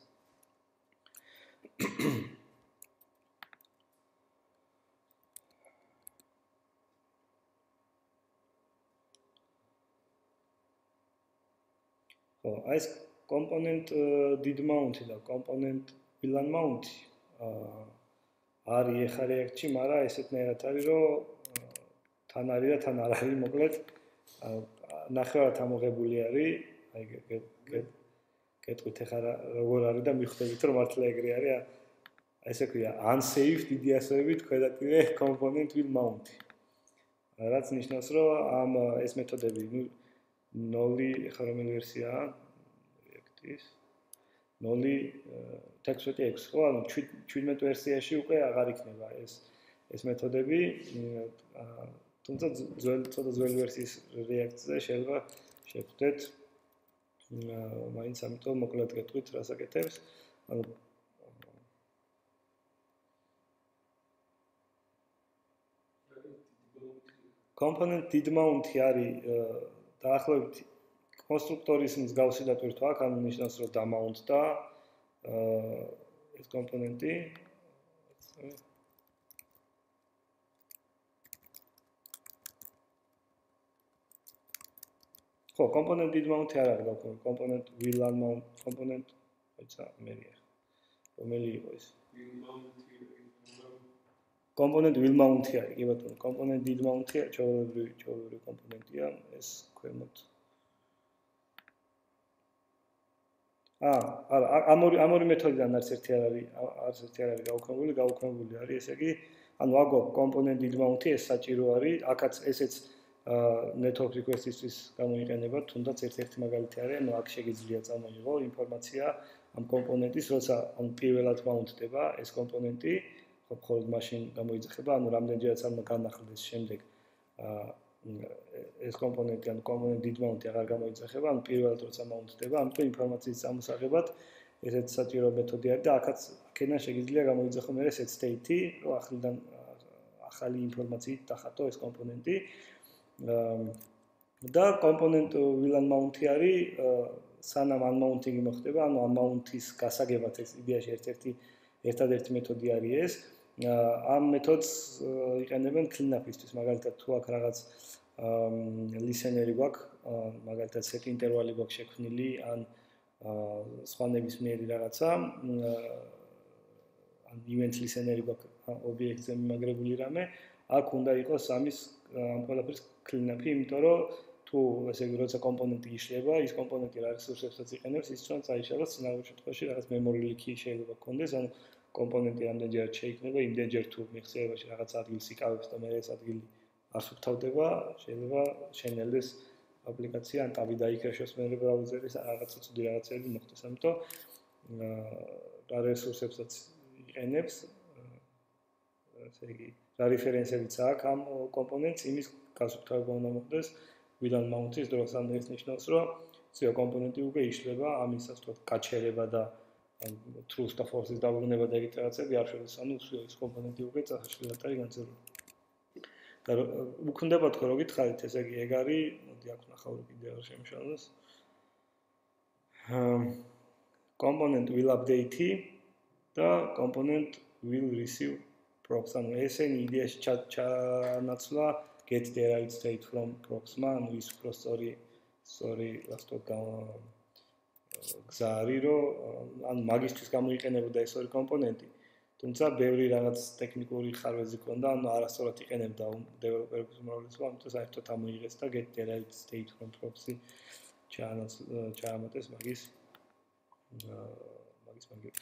Speaker 1: ხო, ეს component did mount და component VLAN mount არის ეხა React-ში, მაგრამ ესეთნაირად არის, რომ თან არის და თან არ არის, მოკლედ ნახევარად ამოღებული არის, აი გეტყვით ეხლა როგორ არის და მიხვდებით რომ მართლა ეგრე არის, ესე ქვია unsafe დიდი ასოებით ქვედაპირე component will mount. რაც ნიშნავს, რომ ამ ეს მეთოდები 0 ეხლა რომელი ვერსიაა React-ის 0.16 ხო, ანუ 17 ვერსიაში უკვე აღარ იქნება ეს მეთოდები, თუმცა ცოტა ძველი ვერსიის React-ზე შეიძლება შეხვდეთ მაინც ამიტომ მოკლედ გეტყვით რას აკეთებს, ანუ component did mount-ი არის დაახლოებით კონსტრუქტორის მსგავსი დატვირთვა აქ, ანუ ნიშნავს რომ დამაუნტდა ეს კომპონენტი, ხო, component did mount არ არის გაქვთ, component will unmount component ეცა მერია. რომელი იყო ეს? Component will mount-ი არის, კი ბატონო, component did mount-ი ჩვეულებრივი კომპონენტია, ეს ქვემოთ. არა, ამ ორი მეთოდიდან არც ერთი არ არის გაუქმებული არის, ესე იგი, ანუ აგო component did mount-ი ეს საჭირო არის, აქაც ესეც network request-ისთვის გამოიყენება, თუნდაც ერთ-ერთი მაგალითი არის, ანუ აქ შეგიძლია წამოიღო ინფორმაცია ამ კომპონენტის, როცა ანუ პირველად mount-დება ეს კომპონენტი, ხო, მხოლოდ მაშინ გამოიძახება, ანუ რამდენჯერაც არ განახლდეს შემდეგ ეს კომპონენტი, ანუ component did mount-ი აღარ გამოიძახება, ანუ პირველად როცა mount-დება, ამიტომ ინფორმაციის წამოსაღებად ესეც საჭირო მეთოდი არის და აქაც აქედან შეგიძლია გამოიძახო მე set state-ი, რომ ახლიდან ახალი ინფორმაციით დახატო ეს კომპონენტი. და component will unmount-ი არის სანამ unmounting-ი მოხდება, ანუ unmount-ის გასაგებად ეს იდეაში ერთადერთი მეთოდი არის ეს. ამ მეთოდს იყენებენ cleanup-ისთვის, მაგალითად თუ აქ რაღაც listener-ი გვაქვს, მაგალითად set interval-ი გვაქვს შექმნილი, ან სხვა ნებისმიერი რაღაცა, ან event listener-ი გვაქვს ობიექტზე მიმაგრებული რამე, აქ უნდა იყოს ამის ამ ყველაფრის cleanup-ი, იმიტომ რომ თუ ესე იგი როცა კომპონენტი იშლება, ის კომპონენტი რა რესურსებსაც იყენებს, ის ჩვენ წაიშალოს წინააღმდეგ შემთხვევაში რაღაც memory leak-ი შეიძლება გქონდეს, ანუ კომპონენტი რამდენჯერაც შეიქმნება, იმდენჯერ თუ მიღწევაში რაღაც ადგილს იკავებს და მე ეს ადგილი არ სუფთავდება, შეიძლება შენელდეს აპლიკაცია, ან ტაბი დაიქრაშოს მე ბრაუზერის, რაღაცა ცუდი რაღაცები მოხდეს, ამიტომ რა რესურსებსაც იყენებს, ესე იგი რა რეფერენსებიც აქვს ამ კომპონენტს, იმის გასუფთავება უნდა მოხდეს will unmount-ის დროს, ანუ ეს ნიშნავს, რომ ცივ კომპონენტი უკვე იშლება, ამის ასე ვთქვათ, გაჩერება და truth და false-ის დაბრუნება და ეგეთი რაღაცები არ შეიძლება, ანუ ეს კომპონენტი უკვე წაშლილად არის განცილებული. და უკვე უნდა თქვა, რომ გითხარით, ესე იგი, ეგ არის, მოდი აქ ვნახავ, რომ კიდე არ შემშალოს. Component will update-ი და component will receive props, ანუ ესენი იდეაში ჩანაცვლა get derived state from props-მა, ანუ ის უფრო სწორი, ასე გზა არის, რომ ანუ მაგისთვის გამოიყენებოდა ეს ორი კომპონენტი, თუმცა ბევრი რაღაც ტექნიკური ხარვეზი ქონდა, ანუ არასწორად იყენებდა დეველოპერების უმრავლესობა, ამიტომ საერთოდ ამოიღეს და get derived state from props-ი ჩაამატეს მაგის მაგალითად.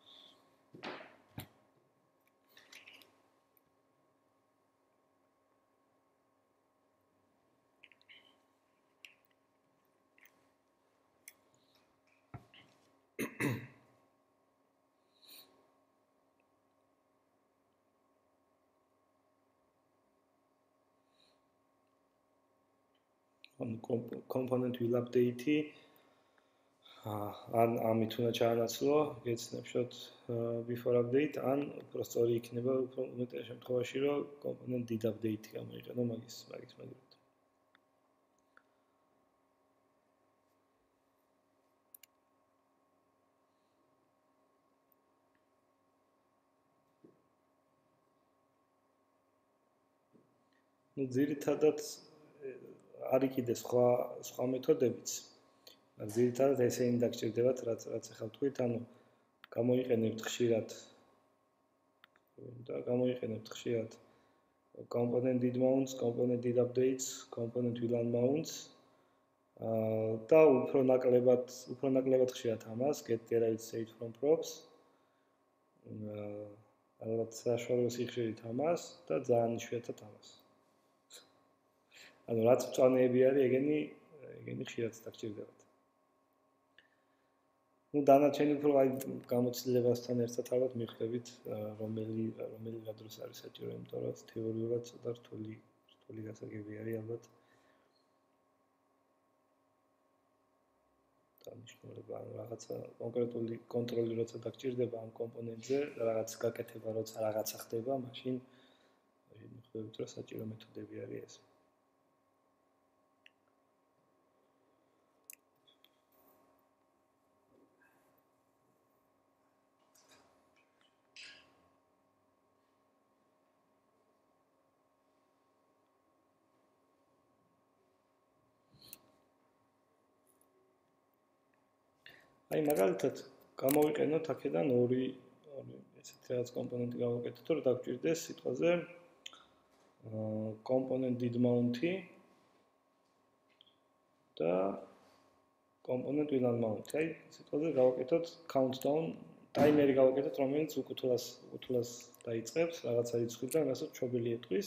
Speaker 1: Component will update-ი ან ამით უნდა ჩაანაცვლო get snapshot before update, ან უფრო სწორი იქნება უფრო უმეტეს შემთხვევაში, რომ component did update-ი გამოიყენო მაგის მაგალითად. ну ძირითადად არის კიდე სხვა მეთოდებიც. ძირითადად ესენი დაგჭირდებათ, რაც ახლა თქვით, ანუ გამოიყენებთ ხშირად component did mounts, component did updates, component will unmounts და უფრო ნაკლებად ხშირად ამას get derived state from props. ალბათ საშუალო სიხშირით ამას და ძალიან იშვიათად ამას. ანუ რაც მწვანეები არის, ეგენი ხშირად დაგჭირდებათ. ну დანარჩენი უფრო აი გამოცდილებასთან ერთად ალბათ მიხვდებით რომელი რა დროს არის საჭირო, იმიტომ რომ თეორიულად ცოტა რთული გასაგები არის ალბათ. დანიშნულება რაღაცა კონკრეტული კონტროლი როცა დაგჭირდება ამ კომპონენტზე, რაღაც გაკეთება როცა რაღაცა ხდება, მაშინ მიხვდებით რომ საჭირო მეთოდები არის ეს. აი მაგალითად გამოვიყენოთ აქედან ორი ესეთი რაღაც კომპონენტი გავაკეთოთ, რომ დაგჭირდეს სიტყვაზე component did mount-ი და component will unmount. აი სიტყვაზე გავაკეთოთ countdown ტაიმერი გავაკეთოთ, რომელიც უკუთვლას დაიწყებს რაღაცა რიცხვიდან, რასაც ჩობილი ეტყვის.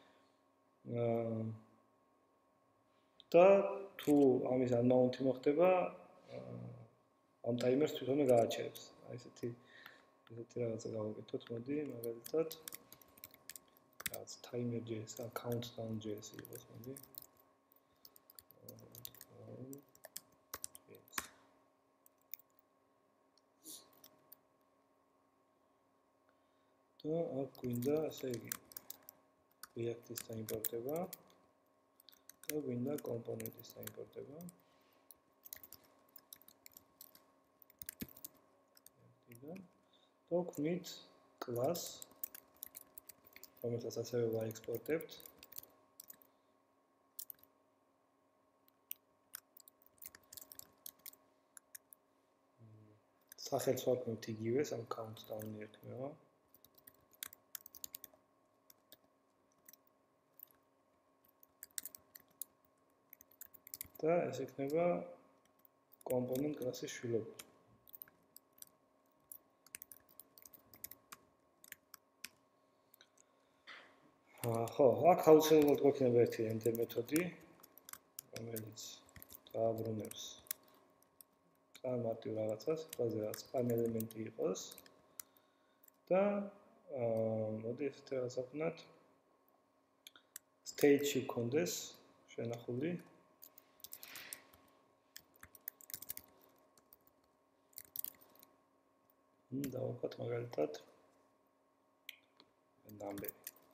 Speaker 1: და თუ ამის unmount-ი მოხდება, ამ ტაიმერს თვითონვე გააჩერებს. აი ესეთი რაღაცა გავაკეთოთ, მოდი, მაგალითად რაც timer.js, countdown.js იყოს, მოდი. და აქ გვინდა, ასე იგი, React-ის დაიმპორტება და გვინდა კომპონენტის დაიმპორტება. და გვქნით class, რომელსაც ასევე ვაექსპორტებთ. სახელს ვაქმნით იგივეს, ამ countdown-ი ერქმევა. და ეს იქნება component class-ის შვილობა. ხო, აქ აუცილებლად გვექნება ერთი enter მეთოდი, რომელიც დააბრუნებს ძალიან მარტივ რაღაცას, ყველაზე რაღაც pan ელემენტი იყოს და მოდი ესეთ რაღაცას ვქნათ. stage-ში გქონდეს შენახული. დავაქვათ მაგალითად number.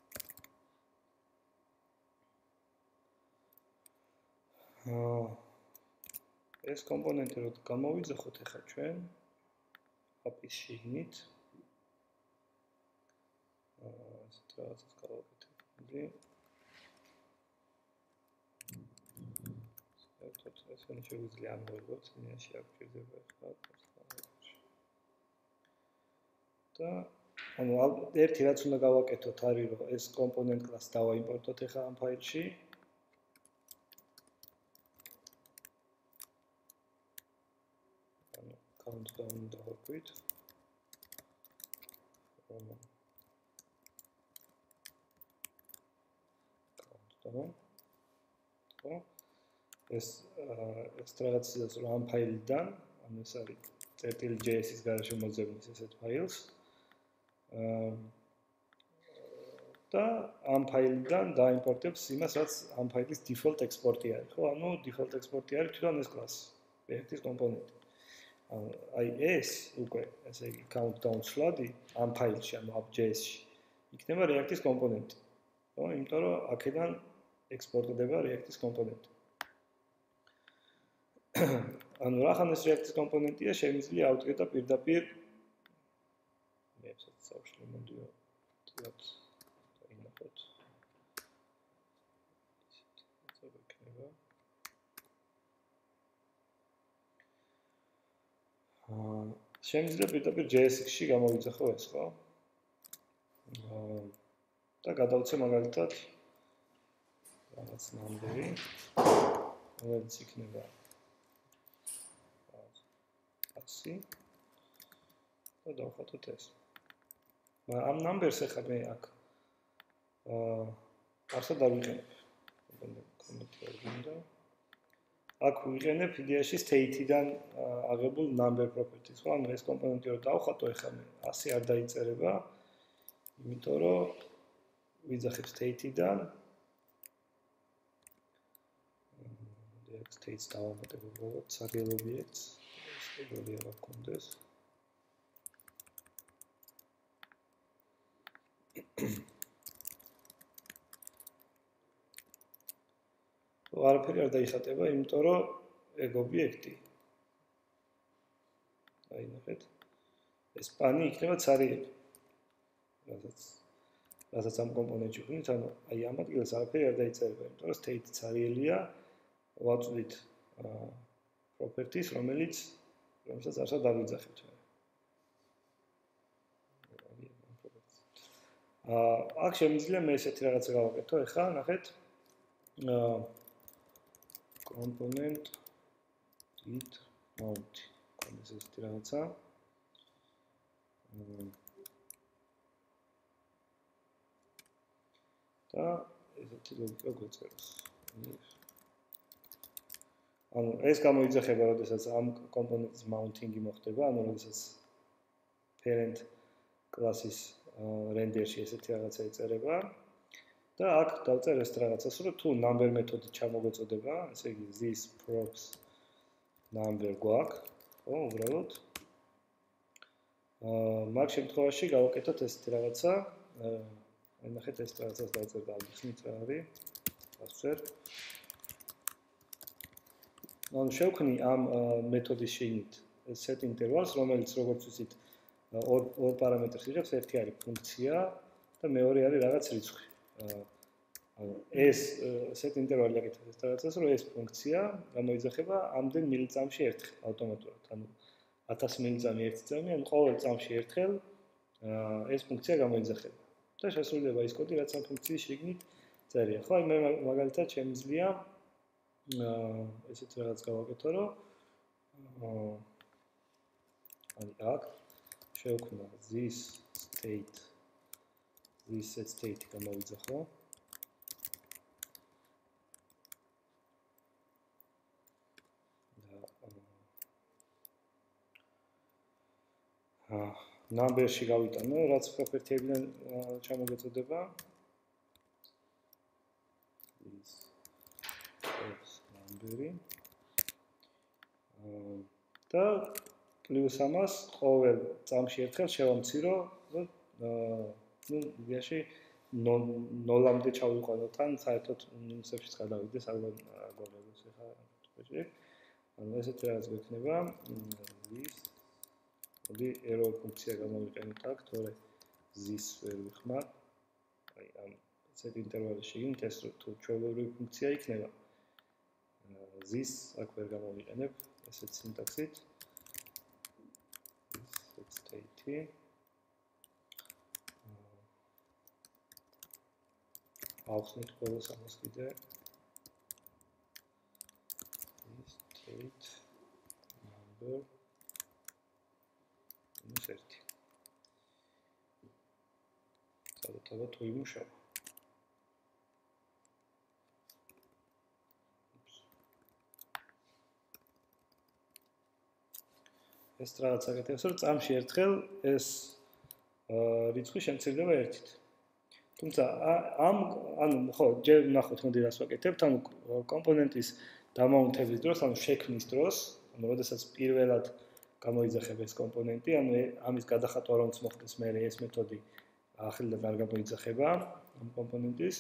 Speaker 1: ეს კომპონენტი რო გამოვიძახოთ ახლა ჩვენ API-ს შიგნით. ესეთ რაღაცას გავაკეთებ. მოდი. საერთოდ ეს ვერ შეგვიძლია ამოვიღოთ, წინაშე აქ გვჭირდება ახლა. და ანუ ერთი რაც უნდა გავაკეთოთ არის რომ ეს component class დავაიმპორტოთ ახლა ამ ფაილში. ანუ countdown დავაკვირთ. countdown. ხო? ეს რაღაცას რომ ამ ფაილიდან, ანუ ეს არის .js-ის გარშემო მოძებნის ესეთ ფაილს. და ამ ფაილიდან დაიმპორტებს იმას, რაც ამ ფაილის default export-ი არის, ხო? ანუ default export-ი არის თვითონ ეს class, React-ის კომპონენტი. აი ეს უკვე, ესე იგი, countdown slot-ი ამ ფაილში, ანუ app.js-ში იქნება React-ის კომპონენტი. ხო? იმიტომ რომ აქედან ექსპორტდება React-ის კომპონენტი. ანუ რახან ეს React-ის კომპონენტია, შემიძლია ავდგეთ და პირდაპირ მეცად სავშლი მოდიო. თუნდაც დაინახოთ. ისეთ ეცება. შემიძლია პირდაპირ JS-ში გამოვიძახო ეს, ხო? და გადავცე მაგალითად რაღაც number-ი, რომელიც იქნება 100 და დავხატოთ ეს. ამ number-ს ახლა მე აქ ასე დავიყენებ. აქ ვიყენებ იდეაში state-დან აღებულ number properties, ხო? ანუ ეს კომპონენტი რო დავხატო ახლა მე 100 არ დაიწერება, იმიტომ რომ ვიძახებ state-დან state-ს დავამატებ უბრალოდ real objects, სტებული არ გქონდეს. არაფერი არ დაიხატება, იმიტომ რომ ეგ ობიექტი. აი ნახეთ. ეს პანი იქნება цаრიელი. რასაც ამ კომპონენტში ვქნით, ანუ აი ამ ადგილას არაფერი არ დაიწერება, იმიტომ რომ state цаრიელია, ვაწვდით properties, რომელიც რომელსაც არასდროს დავიძახებთ. აქ შემიძლია მე ესეთი რაღაცა გავაკეთო, ეხლა ნახეთ. component it mount. ეს ესეთი რაღაცა. და ესეთი ლოგიკა გვეწერს. ანუ ეს გამოიძახება, როდესაც ამ კომპონენტის mounting-ი მოხდება, ანუ როდესაც parent class-ის render-ში ესეთი რაღაცა ეწერება და აქ დავწერ ეს რაღაცას, რომ თუ number მეთოდი ჩამოგეწოდება, ესე იგი this props number გვაქვს, ხო, უბრალოდ მაგ შემთხვევაში გავაკეთოთ ესეთი რაღაცა, აი ნახეთ ეს რაღაცას დავწერ და აღიხსნით რა არის, დავწერ. ანუ შევქმნი ამ მეთოდის შიგნით set intervals, რომელიც როგორც ვიცით ორ პარამეტრს იღებს, ერთი არის ფუნქცია და მეორე არის რაღაც რიცხვი. ანუ ეს set interval-ი აკეთებს ეს რაღაცას, რომ ეს ფუნქცია გამოიძახება ამდენ მილიწამში ერთხელ ავტომატურად. ანუ 1000 მილიწამი ერთი წამი, ანუ ყოველ წამში ერთხელ ეს ფუნქცია გამოიძახება. და შესრულდება ის კოდი, რაც ამ ფუნქციის შიგნით წერია. ხო, აი მე მაგალითად შემიძლია ესეთ რაღაც გავაკეთო, რომ აი აქ შევქმნა this set state გამოვიძახო. და number-ში გავიტანო, რაც property-ებიდან ჩამოგეწოდება. number-ი. და პლუს ამას ყოველ წამში ერთხელ შევამცირო, რომ ну, იდეაში 0-მდე ჩავიყვანოთ, ან საერთოდ ნიმუსებშიც გადავიდეს, ალბათ გვაქვს ახლა თქვენ. ანუ ესეთი რაღაც გვექნება. მოდი error ფუნქცია გამოვიყენოთ აქ, თორე this ვერ ვიხმარ. აი ამ set interval-ის შიგნით ეს თუ ჩვეულებრივი ფუნქცია იქნება. this აქ ვერ გამოვიყენებ ესეთ სინტაქსით. set state-ი. ავხსნით ყველას ამას კიდე. state number -1. სადაც თუ იმუშავა. ეს რაღაც აკეთებს, რომ წამში ერთხელ ეს რიცხვი შემცირდება 1-ით. თუმცა ანუ ხო, ჯერ ნახოთ მოდი რას ვაკეთებთ, ანუ კომპონენტის დამაუნთების დროს, ანუ შექმნის დროს, ანუ როდესაც პირველად გამოიძახება ეს კომპონენტი, ანუ ამის გადახატვა რომც მოხდეს მე ეს მეთოდი ახლიდან არ გამოიძახება ამ კომპონენტის.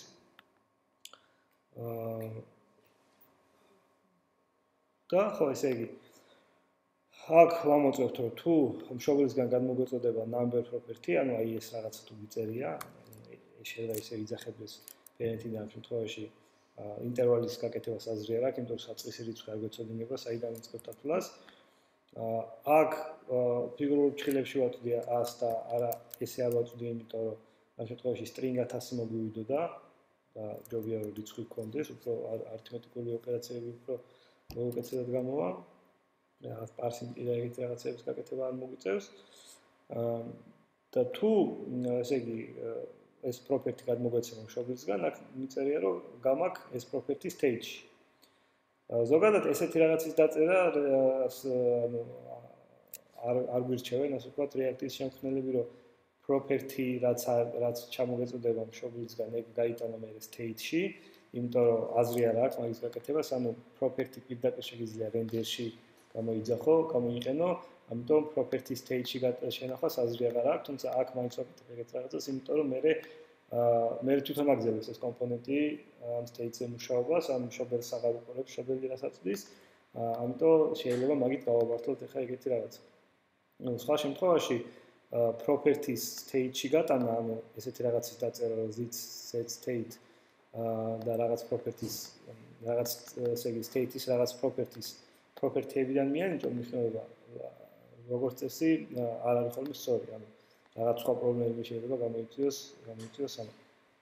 Speaker 1: და ხო, ესე იგი აქ ვამოწევთ, რომ თუ მშობლისგან გამოგვეწოდება number property, ანუ აი ეს რაღაცა თუ მიწერია, შეიძლება ისე იძახებდეს parent-ი ამ შემთხვევაში ინტერვალის გაკეთებას აზრი არ აქვს, იმიტომ რომ საწყისი რიცხვი არ გვეწოდინება, საიდან იწყებთ ათვლას. აქ ფიგურულ ფრჩხილებში ვაწვდი 100 და არა ესე არ ვაწვდი, იმიტომ რომ ამ შემთხვევაში string-ად 100 მოგვივიდოდა და ჯობია რომ რიცხვი გქონდეს, უფრო არითმეტიკული ოპერაციები უფრო მოუკეთესად გამოვა. რაღაც პარსინგი და ეგეთი რაღაცების გაკეთება არ მოგვიწევს. და თუ ესე იგი ეს property გადმოგვეცემა მშობლისგან, აქ მიწერია რომ გამაქვს ეს property stage-ში. ზოგადად ესეთი რაღაცის დაწერა ანუ არ გვირჩევენ, ასე ვთქვათ, React-ის შემქმნელები, რომ property რაც ჩამოგეწოდება მშობლისგან, ეგ გაიტანა მე state-ში, იმიტომ რომ აზრი არ აქვს მაგის გაკეთებას, ანუ property პირდაპირ შეიძლება render-ში გამოიძახო, გამოიყენო, ამიტომ property stage-ში შენახვას აზრი აღარ აქვს, თუმცა აქ მაინც ვაკეთებ ეგეთ რაღაცას, იმიტომ რომ მე თვითონ აგზელებს ეს კომპონენტი ამ stage-ზე მუშაობას, ამ მშობელს აღარ უყურებს, მშობელი რასაც აწვდის, ამიტომ შეიძლება მაგით გავაბართოთ ახლა ეგეთი რაღაცა. ну, სხვა შემთხვევაში properties stage-ში გატანა, ანუ ესეთი რაღაცის დაწერა, რომ set state და რაღაც properties, რაღაც ესე იგი state-ის რაღაც properties property-ებიდან მიანიჭო მნიშვნელობა, როგორც წესი არ არის ხოლმე სწორი, ანუ რაღაც სხვა პრობლემები შეიძლება გამოიწვიოს ამან.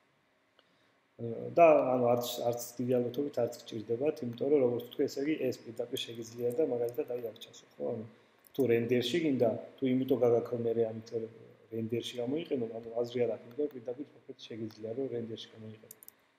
Speaker 1: და ანუ არც დიდი ალბათობით არც გჭირდებათ, იმიტომ რომ როგორც ვთქვი, ესე იგი ეს პირდაპირ შეგიძლია და მაგალითად აი აქ ჩასო, ხო? ანუ თუ რენდერში გინდა, თუ იმიტომ გაგაქვე მე ამით რენდერში გამოიყენო, ანუ აზრი არ აქვს, იმიტომ პირდაპირ ფაქტობრივად შეგიძლია რომ რენდერში გამოიყენო.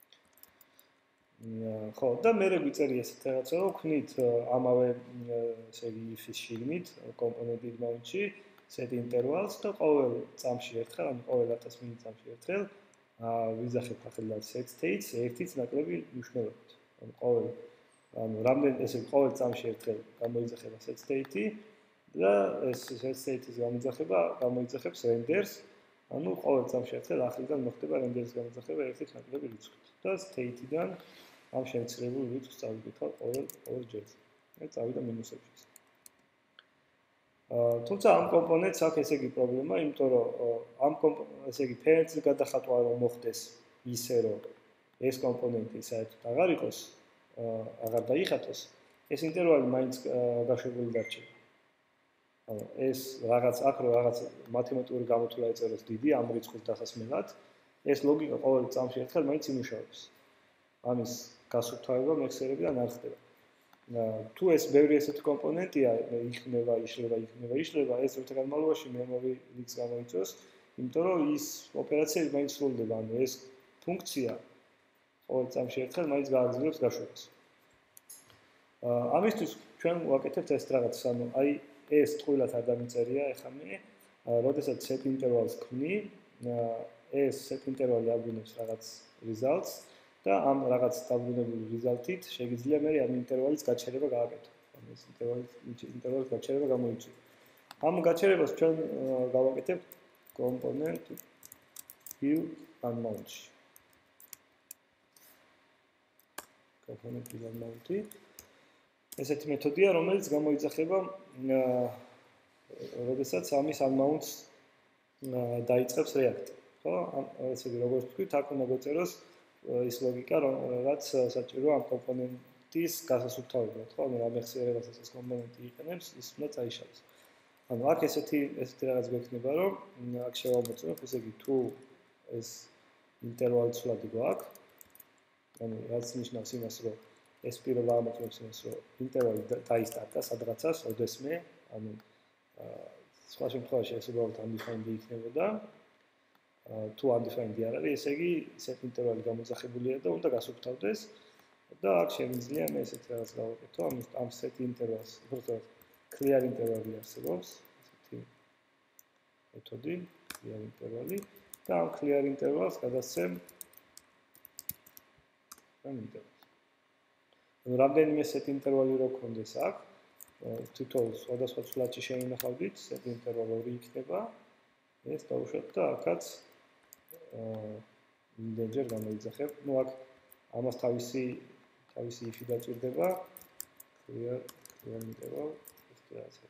Speaker 1: ხო, და მე გვიწერი ესეთ რაღაცა, რომ ვქნით ამავე ესე იგი if-ის შიგნით კომპონენტ mount-ში set intervals და ყოველ წამში ერთხელ, ანუ ყოველ 1000 მინუტში ერთხელ ვიზახებ ახლა set states ერთიც ნაკლები მნიშვნელობით. ანუ რამდენ ესე ყოველ წამში ერთხელ გამოიძახება set state-ი და ეს set state-ის გამოიძახება გამოიძახებს renders, ანუ ყოველ წამში ერთხელ ახლიდან მოხდება renders გამოიძახება ერთიც ნაკლები რიცხვით. და state-იდან ამ შემცირებულ რიცხვს წავიკითხავ ყოველ ჯერზე. მე წავიდა მინუსებში. თუმცა ამ კომპონენტს აქვს ესე იგი პრობლემა, იმიტომ რომ ამ ესე იგი parents-ზე გადახატვა რომ მოხდეს ისე რომ ეს კომპონენტი საერთოდ აღარ იყოს, აღარ დაიხატოს, ეს ინტერვალი მაინც გაშვებული დარჩება. ანუ ეს რაღაც აქ რო რაღაც მათემატიკური გამოთვლა ეწეროს დიდი ამ რიცხვის დასასმელად, ეს ლოგიკა ყოველ წამში ერთხელ მაინც იმუშავებს. ამის გასუფთავება მეხსიერებიდან არ ხდება. თუ ეს ბევრი ესეთი კომპონენტია, იხმება, იშლება, ეს ერთ განმავლობაში memory leaks გამოიწვევს, იმიტომ რომ ის ოპერაციები მაინც სრულდება, ანუ ეს ფუნქცია ყოველ წამში ერთხელ მაინც გააგრძელებს გაშვებას. ამისთვის ჩვენ ვაკეთებთ ეს რაღაცას, ანუ აი ეს ტყუილად არ დამიწერია ეხლა მე, როდესაც set intervals ქმნი, ეს set interval-ი აგვინებს რაღაც results და ამ რაღაც დაბრუნებული result-ით შეიძლება მე ამ ინტერვალის გაჩერება გააკეთო. ანუ ეს ინტერვალის გაჩერება გამოიწვია. ამ გაჩერებას ჩვენ გავაკეთებთ component view unmount-ში. component view unmount-ი ესეთი მეთოდია, რომელიც გამოიძახება როდესაც ამის unmount-ს დაიწყებს რეაქტი. ხო? ესე იგი როგორც ვთქვით, აქ უნდა გვეწეროს ის ლოგიკა, რაც საჭირო ამ კომპონენტის გასასუფთავებლად, ხო? ანუ ამ მეხსიერებასაც ეს კომპონენტი იყენებს, ის უნდა წაიშალოს. ანუ აქ ესეთი რაღაც გვექნება, რომ აქ შევამოწმოთ, ესე იგი თუ ეს ინტერვალი ცვლადი გვაქვს, ანუ რაც ნიშნავს იმას, რომ ეს პირობა ამოწმებს იმას, რომ ინტერვალი დაისტარტა სადღაცას, ოდესმე, ანუ სხვა შემთხვევაში ეს უბრალოდ undefined იქნებოდა. თუ undefined არ არის, ესე იგი set interval-ი გამოძახებულია და უნდა გასუფთავდეს და აქ შემიძლია მე ესეთ რაღაც გავაკეთო, ამ set intervals, უბრალოდ clear interval-ი არსებობს, ესეთი მეთოდი clear interval-ი და ამ clear intervals გადასცემ ამ intervals. ანუ რამდენიმე set interval-ი რო გქონდეს აქ, თითოეულ სხვადასხვა ცვლადში შეინახავდით, set interval 2 იქნება, ეს დავუშვათ და აქაც იმდენჯერ გამოიძახებ. ნუ აქ ამას თავისი if-ი დაჭირდება. clear interval ეს რაღაცა.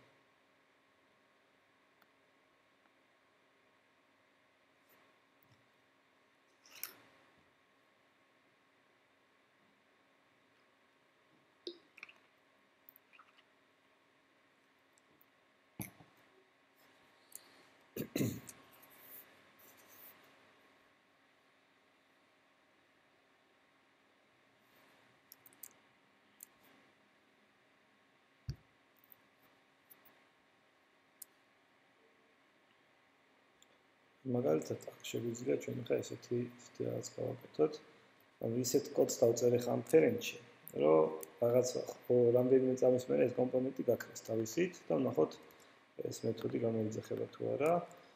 Speaker 1: მაგალითად, შეგვიძლია ჩვენ ხა ესეთი რაღაც გავაკეთოთ. ანუ ისეთ კოდს დავწერე ხა ამ parent-ში, რომ რაღაც რამდენიმე წამის მერე ეს კომპონენტი გაქრეს თავისით და ვნახოთ ეს მეთოდი გამოიძახება თუ არა.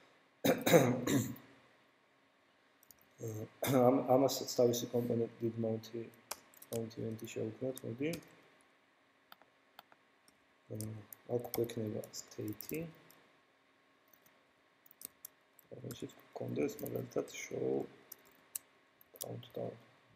Speaker 1: ამასაც თავისი კომპონენტ did mount-ი event-ი შევქმნათ, მოდი. აქ გვექნება state-ი. შეიძლება კონდეს მაგალითად show countdown.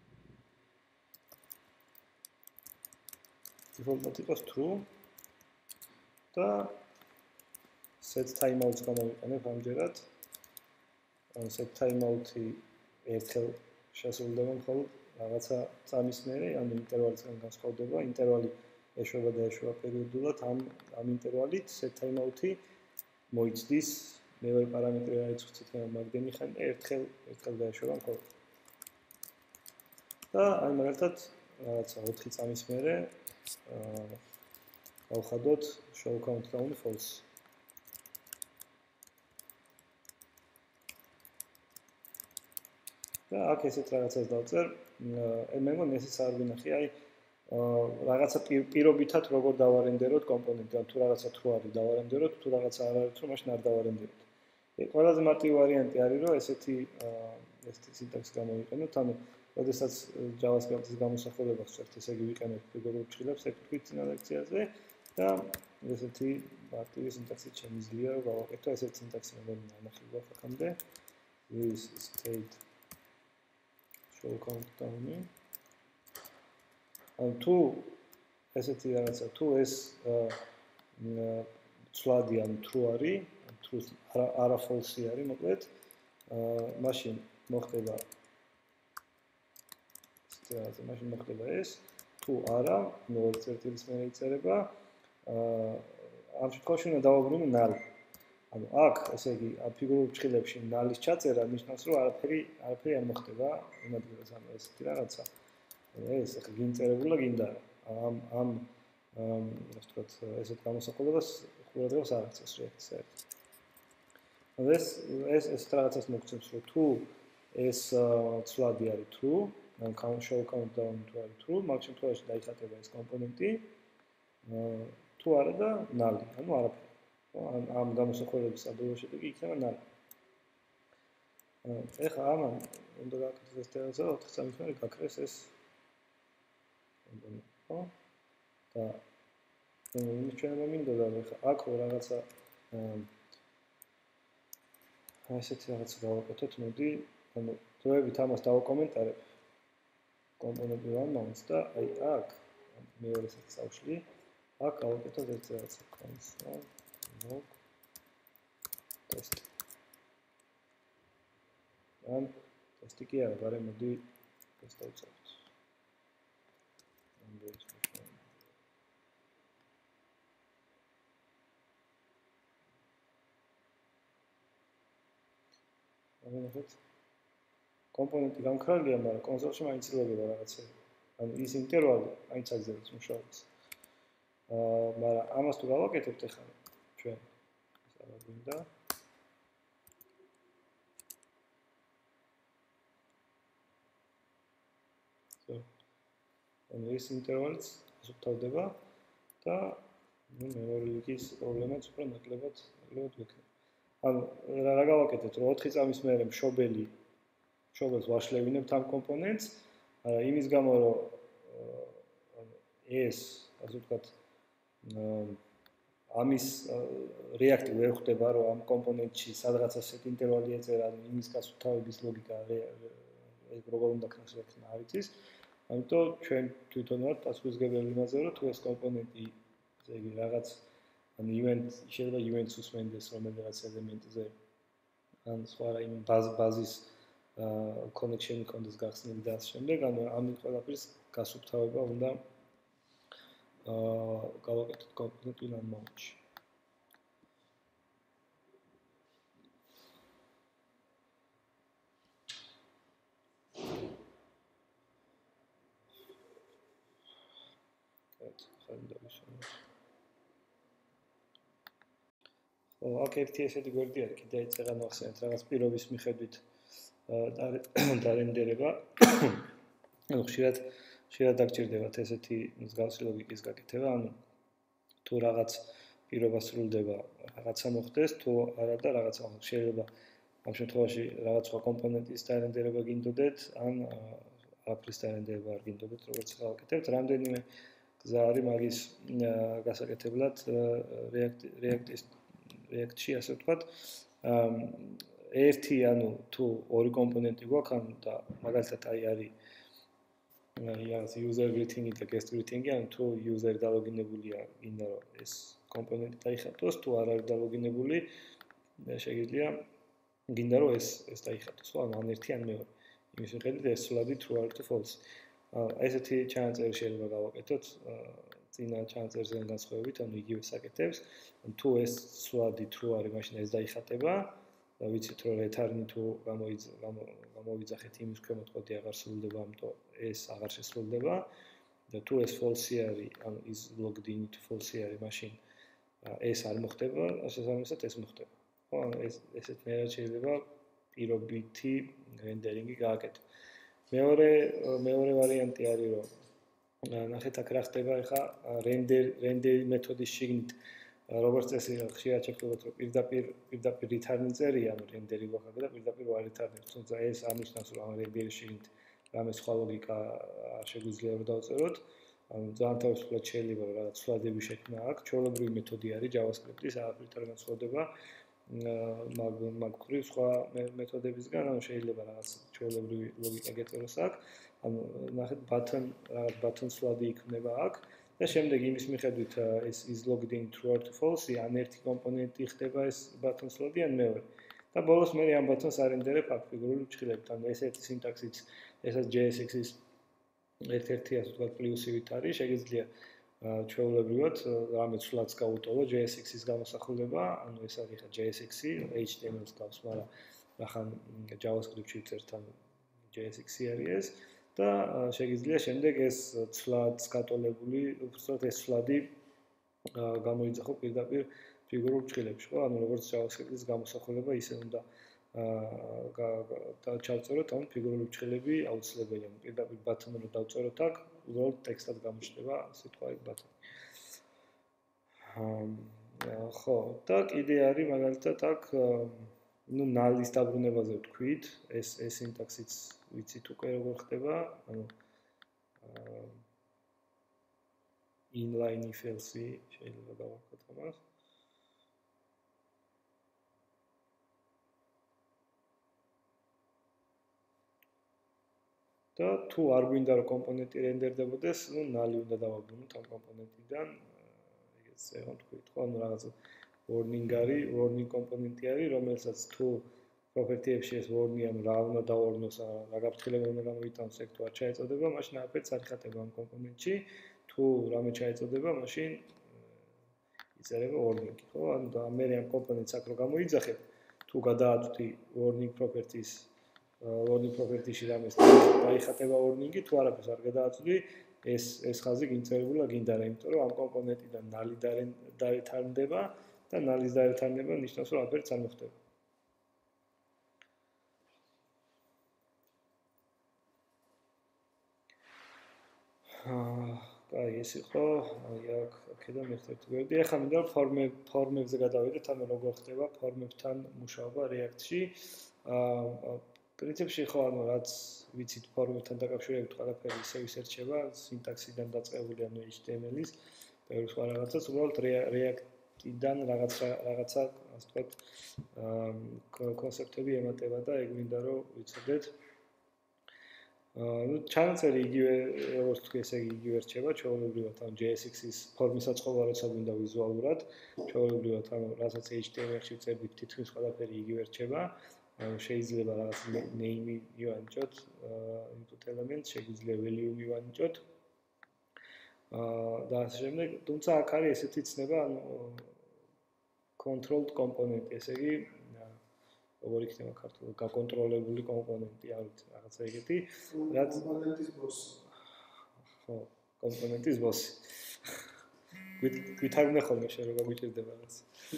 Speaker 1: default-ად იყოს true და set timeout-ს გამოვიყენებ ამჯერად. ანუ set timeout-ი ერთხელ შესრულდება მხოლოდ რაღაცა წამის მერე, ანუ ინტერვალისგან განსხვავდება. ინტერვალი ეშვება და ეშვება პერიოდულად ამ ინტერვალით set timeout-ი მოიცდის მეორე პარამეტრი არის ცუცითი მაგდენი ხან და ერთხელ დაეშვება მხოლოდ. და აი მაგალითად რაღაცა 4 წამის მერე გავხადოთ show countdown false. და აქ ესეთ რაღაცას დავწერ, მე მგონი ესეც არ ვინახე, აი რაღაცა პირობითად როგორ დავარენდეროთ კომპონენტი, ან თუ რაღაცა თუ არის დავარენდეროთ, თუ რაღაცა არ არის, რომ მაშინ არ დავარენდეროთ. ყველაზე მარტივი ვარიანტი არის, რომ ესეთი სინტაქსი გამოვიყენოთ, ანუ როდესაც JavaScript-ის გამოსახულებას ვწერთ, ესე იგი ვიყენებთ ფიგურულ ფრჩხილებს, ეგ თქვით წინა ლექციაზე და ესეთი მარტივი სინტაქსით შემიძლია რომ გავაკეთო ესეთი სინტაქსი, რომელიც ნახე აქამდე is state show countdown-ი. ან თუ ესეთი რაღაცა, თუ ეს ცვლადი ან true არის, true არა false არის, მოკლედ, მაშინ მოხდება მაშინ მოხდება ეს, თუ არა, მეორე წერტილის მერე იწერება, ამ შემთხვევაში უნდა დავაბრუნო null. ანუ აქ, ესე იგი, ფიგურულ ფრჩხილებში null-ის ჩაწერა ნიშნავს, რომ არაფერი არ მოხდება იმ ადგილას, ანუ ესეთი რაღაცა. ეს ახლა გინწერებულა გინდა ამ ასე ვთქვათ, ესეთ გამოსახულებას ყურადღებას არ აქცევს რეაქციას. ანუ ეს რაღაცას მოგცემს, რომ თუ ეს ცვლადი არის true, ან show countdown თუ არის true, მაგ შემთხვევაში დაიხატება ეს კომპონენტი, თუ არა და null, ანუ არაფერი. ამ გამოსახულების საბოლოო შედეგი იქნება null. ეხლა ამან უნდა გაკეთდეს ეს თეორია, 4 წამის მერე გაქრეს ეს კომპონენტი, ხო? და იმის ჩვენება მინდოდა, რომ ეხლა აქ რაღაცა ესეთი რაღაცა გავაკეთოთ, მოდი, ანუ დროებით ამას დავაკომენტარებ კომპონენტი one-month და აი აქ მეორე საწავშლი აქ გავაკეთოთ ეს რაღაცა console log test. ან ტესტი კი არა, მაგრამ მოდი ეს დავწეროთ. ამიტომ კომპონენტი გამქრალია, მაგრამ კონსოლში მაინც ილოგება რაღაცები. ანუ ის ინტერვალი მაინც აგზავნებს მუშაობას. მაგრამ ამას თუ გავაკეთებთ ახლა ჩვენ ეს არა გვინდა. ანუ ეს ინტერვალიც ასუფთავდება და მეორე ლიგის პრობლემაც უფრო ნაკლებად გვექნება. ანუ რა გავაკეთეთ, რომ 4 წამის მერე მშობელს ვაშლევინებთ ამ კომპონენტს, მაგრამ იმის გამო, რომ ეს, ასე ვთქვათ, ამის რეაქტი ვერ ხვდება, რომ ამ კომპონენტში სადღაცა set ინტერვალი ეწერა, იმის გასუფთავების ლოგიკა ეს როგორ უნდა ქნას ვექნა არ იცის. ამიტომ ჩვენ თვითონ ვართ პასუხისმგებელი იმაზე, რომ თუ ეს კომპონენტი, ესე იგი რაღაც ანუ შეიძლება event-ს უსმენდეს რომელიღაც ელემენტზე ან სხვა რაიმე ბაზის connection-ი კონდეს გახსნილი და ამ შემდეგ, ანუ ამ ყველაფრის გასუფთავება უნდა გავაკეთოთ კომპონენტი one-month-ში. აქ ერთი ესეთი გვერდი არის, კიდე ეცეღა ნახსენეთ რაღაც პირობის მიხედვით დარენდერება. ანუ ხშირად დაგჭირდებათ ესეთი მსგავსი ლოგიკის გაკეთება, ანუ თუ რაღაც პირობა სრულდება, რაღაცა მოხდეს, თუ არა და რაღაცა შეიძლება ამ შემთხვევაში რაღაც სხვა კომპონენტის დარენდერება გინდოდეთ, ან არაფრის დარენდერება არ გინდოდეთ, როგორც გავაკეთებთ. რამდენიმე გზა არის მაგის გასაკეთებლად React-ში, ასე ვთქვათ, ერთი, ანუ თუ ორი კომპონენტი გვაქვს, ანუ და მაგალითად აი არის რაღაც user greeting-ი და guest greeting-ი, ანუ თუ user დალოგინებულია, გინდა რომ ეს კომპონენტი დაიხატოს, თუ არ არის დალოგინებული, შეიძლება გინდა რომ ეს დაიხატოს, ხო, ანუ ან ერთი ან მეორე. იმის მიხედვით ეს ცვლადი true არის თუ false. ესეთი ჩანაწერი შეიძლება გავაკეთოთ წინა ჩანაწერიდან განსხვავებით, ანუ იგივე საკეთებს. თუ ეს სვლადი true არის, მაშინ ეს დაიხატება და ვიცით რომ return თუ გამოვიძახეთ იმის ქვემოთ კოდი აღარ სრულდება, ამიტომ ეს აღარ შესრულდება და თუ ეს false არის, ანუ is logged in თუ false არის, მაშინ ეს არ მოხდება, შესაბამისად ეს მოხდება. ხო, ანუ ესეთ მერად შეიძლება პირობითი რენდერინგი გააკეთო. მეორე ვარიანტი არის რომ ნახეთ აქ რა ხდება ახლა რენდერი მეთოდის შიგნით როგორც წესი ხშირად შეხვდებათ რომ პირდაპირ return-ი წერია, ანუ რენდერი გვაქვს და პირდაპირ ვარ return-ებს, თუმცა ეს ამნიშნავს რომ ამ რენდერის შიგნით რამე სხვა ლოგიკა არ შეგვიძლია რომ დავწეროთ. ანუ ძალიან თავისუფლად შეიძლება რომ რაღაც სვლადები შექმნა აქ, ჩვეულებრივი მეთოდი არის JavaScript-ის, აღარ განსხვავდება მაგ მხრივ სხვა მეთოდებისგან, ანუ შეიძლება რაღაც ჩვეულებრივი ლოგიკა გეწეროს აქ. ანუ ნახეთ button სვლადი იქნება აქ და შემდეგ იმის მიხედვით ეს is logged in true or false, ან ერთი კომპონენტი ხდება ეს button სვლადი ან მეორე. და ბოლოს მე ამ button-ს არენდერებ აქ ფიგურული ფრჩხილებით, ანუ ესეთი სინტაქსიც, ესაც JSX-ის ერთ-ერთი ასე ვთქვათ პლუსივით არის, შეგიძლია ჩვეულებრივად რამე ცვლადს გაუტოლო JSX-ის გამოსახულება, ანუ ეს არის ხა JSX-ი, HTML-ს გავს, მაგრამ ახლა JavaScript-ში წერთ, ანუ JSX-ი არის ეს და შეგიძლია შემდეგ ეს ცვლადს გატოლებული, უბრალოდ ეს ცვლადი გამოიძახო პირდაპირ ფიგურულ ფრჩხილებში, ხო? ანუ როგორც JavaScript-ის გამოსახულება, ისე უნდა და ჩავწეროთ ამ ფიგურული ფრჩხილები აუცილებელია. პირდაპირ button-ი რო დავწეროთ აქ, უბრალოდ ტექსტად გამოჩნდება სიტყვა button. ხო, და კიდე არის მაგალითად აქ null-ის დაბრუნებაზე ვთქვით, ეს სინტაქსიც ვიცით უკვე როგორ ხდება, ანუ inline if-else შეიძლება დავარქვათ ამას. და თუ არ გვინდა რომ კომპონენტი რენდერდებოდეს, null-ი უნდა დავაბრუნოთ ამ კომპონენტიდან, ეგეც ეხლა თქვით, ხო, ანუ რაღაც warning კომპონენტი არის, რომელსაც თუ property-ებში ეს warning, ანუ რა უნდა დავორნოს, რა გაფრთხილება უნდა გამოიტანოს, ეგ თუ არ ჩაეწოდება, მაშინ არაფერს არ ხატება ამ კომპონენტში, თუ რამე ჩაეწოდება, მაშინ იწერება warning-ი, ხო, ანუ და მე ამ კომპონენტს აქ რო გამოიძახებ, თუ გადააწვდი warning property-ში რამეს დაიხატება warning-ი, თუ არაფერს არ გადააწვდი, ეს ხაზი გინწერებულა გინდა რა, იმიტომ რომ ამ კომპონენტიდან null-ი დაეთარდება და null-ის დაეთარდება ნიშნავს რომ არაფერს არ მოხდება. აი ეს იყო, აქ აქედან ერთ-ერთი გვერდი. ახლა მინდა ფორმებზე გადავიდეთ, ანუ როგორ ხდება ფორმებთან მუშაობა React-ში. პრინციპში ხო, ანუ რაც ვიცით ფორმებთან დაკავშირებით, ყველაფერი ისევ ისერჩება, სინტაქსიდან დაწყებული, ანუ HTML-ის, ბევრი სხვა რაღაცას, უბრალოდ React-იდან რაღაცა, ასე ვთქვათ, კონცეფტები ემატება და ეგ მინდა რომ ვიცოდეთ. ну ჩანაწერი იგივე როგორც თქვი ესე იგივე რჩება ჩვეულებრივად ამ JSX-ის ფორმის აწყობა როცა გვინდა ვიზუალურად ჩვეულებრივად ამ რასაც HTML-ში წერდით თითქმის ყველაფერი იგივე რჩება შეიძლება რაღაც name-ი მივანიჭოთ input element შეიძლება value მივანიჭოთ და ასე შემდეგ თუმცა აქ არის ესეთი ცნება ანუ controlled component ესე იგი როგორ იქნება ქართულად გაკონტროლებული კომპონენტი არის რაღაცა ეგეთი რაც
Speaker 2: კომპონენტის ბოსი
Speaker 1: ხო კომპონენტის ბოსი გვითარგმნა ხოლმე შენ როგორ გვიჭირდება რაღაც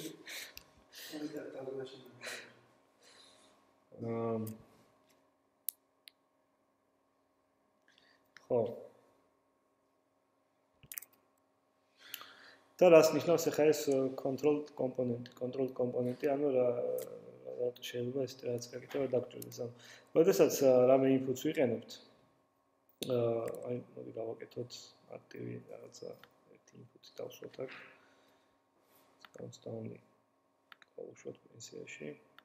Speaker 1: ხო და რას ნიშნავს ახლა ეს controlled component ანუ რა შეიძლება ეს რაც გაკეთება დაგჭირდეს ანუ შესაძაც რამე inputs ვიყენებთ აი მოდი გავაკეთოთ აქტივი რაღაცა ერთი input-ი დავსვათ აქ constantly გავუშვათ პრინციპში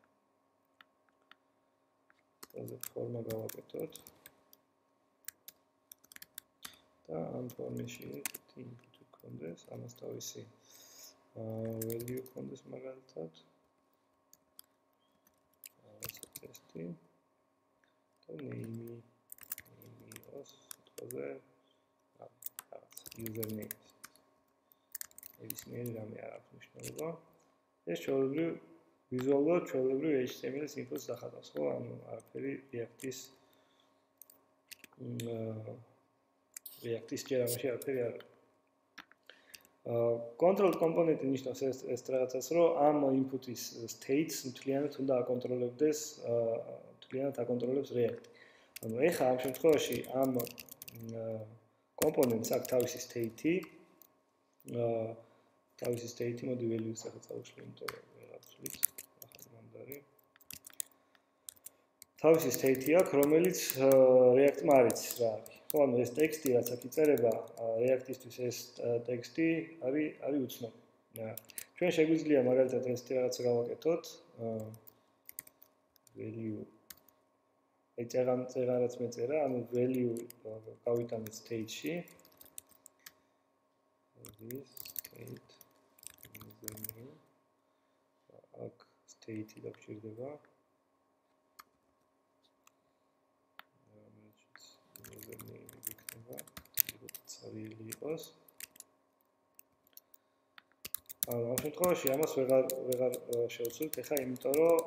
Speaker 1: და ფორმა გავაკეთოთ და ამ ფორმაში ერთი input გქონდეს ამას თავისი value გქონდეს მაგალითად ტესტი და name-ი os თქვაზე რაღაც username ნებისმიერი რამე არ აქვს მნიშვნელობა. ეს ჩვეულებრივ ვიზუალურად ჩვეულებრივ HTML-ის ინფოს დახატავს, ხო? ანუ არაფერი React-ის ჯერამაში არაფერი არ არის. Control კომპონენტი ნიშნავს ეს რაღაცას, რომ ამ input-ის states მთლიანად უნდა აკონტროლებდეს, მთლიანად აკონტროლებს React. ანუ ეხლა ამ შემთხვევაში ამ კომპონენტს აქვს თავისი state-ი, თავისი state-ი მოდი value-ს ახლა წავუშვი, იმიტომ რომ ვერ ავცვლით, ახლა მანდარი. თავისი state-ი აქვს, რომელიც React-მა არ იცის რა არის. ხო, ანუ ეს ტექსტი, რაც აქ იწერება React-ისთვის ეს ტექსტი არის უცნობი. ჩვენ შეგვიძლია მაგალითად ეს რაღაცა გავაკეთოთ. value აი წეღარაც მეწერა, ანუ value გავიტანეთ state-ში. this state აქ state-ი დაგჭირდება. ცარიელი იყოს. ამ შემთხვევაში ამას ვეღარ შევცვლით ახლა, იმიტომ რომ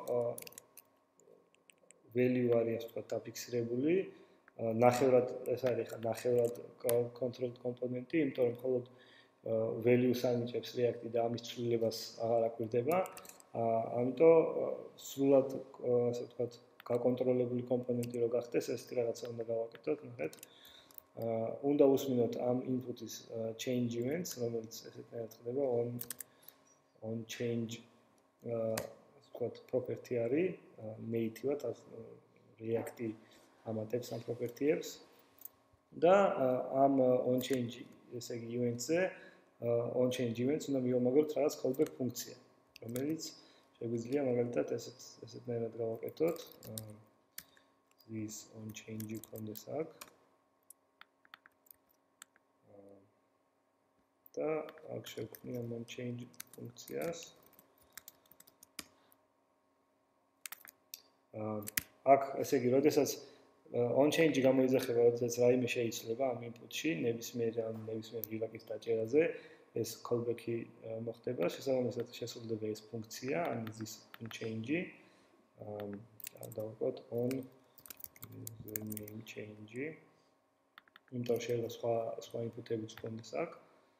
Speaker 1: value არის ასე ვთქვათ დაფიქსირებული. ნახევრად ეს არის ახლა ნახევრად control კომპონენტი, იმიტომ რომ მხოლოდ value-ს ანიჭებს React-ი და ამის ცვლილებას აღარ აკვირდება. ამიტომ სრულად ასე ვთქვათ გაკონტროლებული კომპონენტი რო გახდეს, ეს რაღაცა უნდა გავაკეთოთ, ნახეთ. უნდა უსმინოთ ამ input-ის change events, რომელიც ესეთნაირად ხდება on change ვთქვათ property არის native-ად React-ი ამატებს ამ property-ებს და ამ on change ესე იგი events-ზე on change events უნდა მივამაგროთ რაღაც callback ფუნქცია, რომელიც შეგვიძლია მაგალითად ესეთნაირად გავაკეთოთ. this on change კონდეს აქ და აქ შევქმნია on change ფუნქციას. აქ ესე იგი, როდესაც on change გამოიძახება, როდესაც რაიმე შეიცვლება ამ input-ში, ნებისმიერ რილაკის დაჭერაზე, ეს callback-ი მოხდება, შესაბამისად შესრულდება ეს ფუნქცია, ან this on change-ი. დავუკვირდით on username change-ი. იმიტომ შეიძლება სხვა input-ებიც გქონდეს აქ.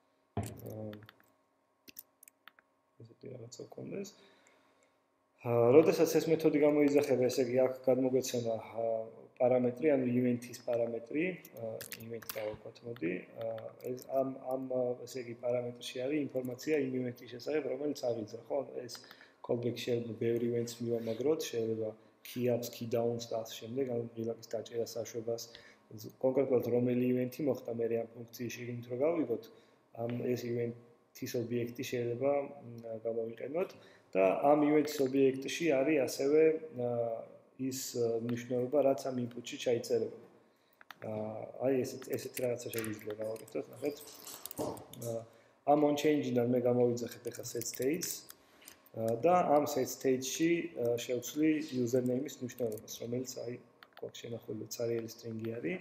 Speaker 1: ესეთი რაღაცა გქონდეს. როდესაც ეს მეთოდი გამოიძახება, ესე იგი აქ გადმოგვეცემა პარამეტრი, ანუ event-ის პარამეტრი, event დავუკვირდით, მოდი. ეს ამ ესე იგი პარამეტრში არის ინფორმაცია იმ event-ის შესახებ, რომელიც აღიძრა, ხო? ეს callback შეიძლება ბევრი events მივამაგროთ, შეიძლება key ups, key downs და ასე შემდეგ, ანუ რილაკის დაჭერას აშვებას, კონკრეტულად რომელი event-ი მოხდა მე ამ ფუნქციაში იმით რომ გავიგოთ, ეს event-ის ობიექტი შეიძლება გამოვიყენოთ და ამ event-ის ობიექტში არის ასევე ის მნიშვნელობა, რაც ამ input-ში ჩაიწერება. აი ესეთ რაღაცა შეგვიძლია გავაკეთოთ, ნახეთ. ამ on change-დან მე გამოვიძახეთ ახლა set states და ამ set state-ში შევცვლი username-ის მნიშვნელობას, რომელიც აი გვაქვს შენახული ცარიელი string-ი არის.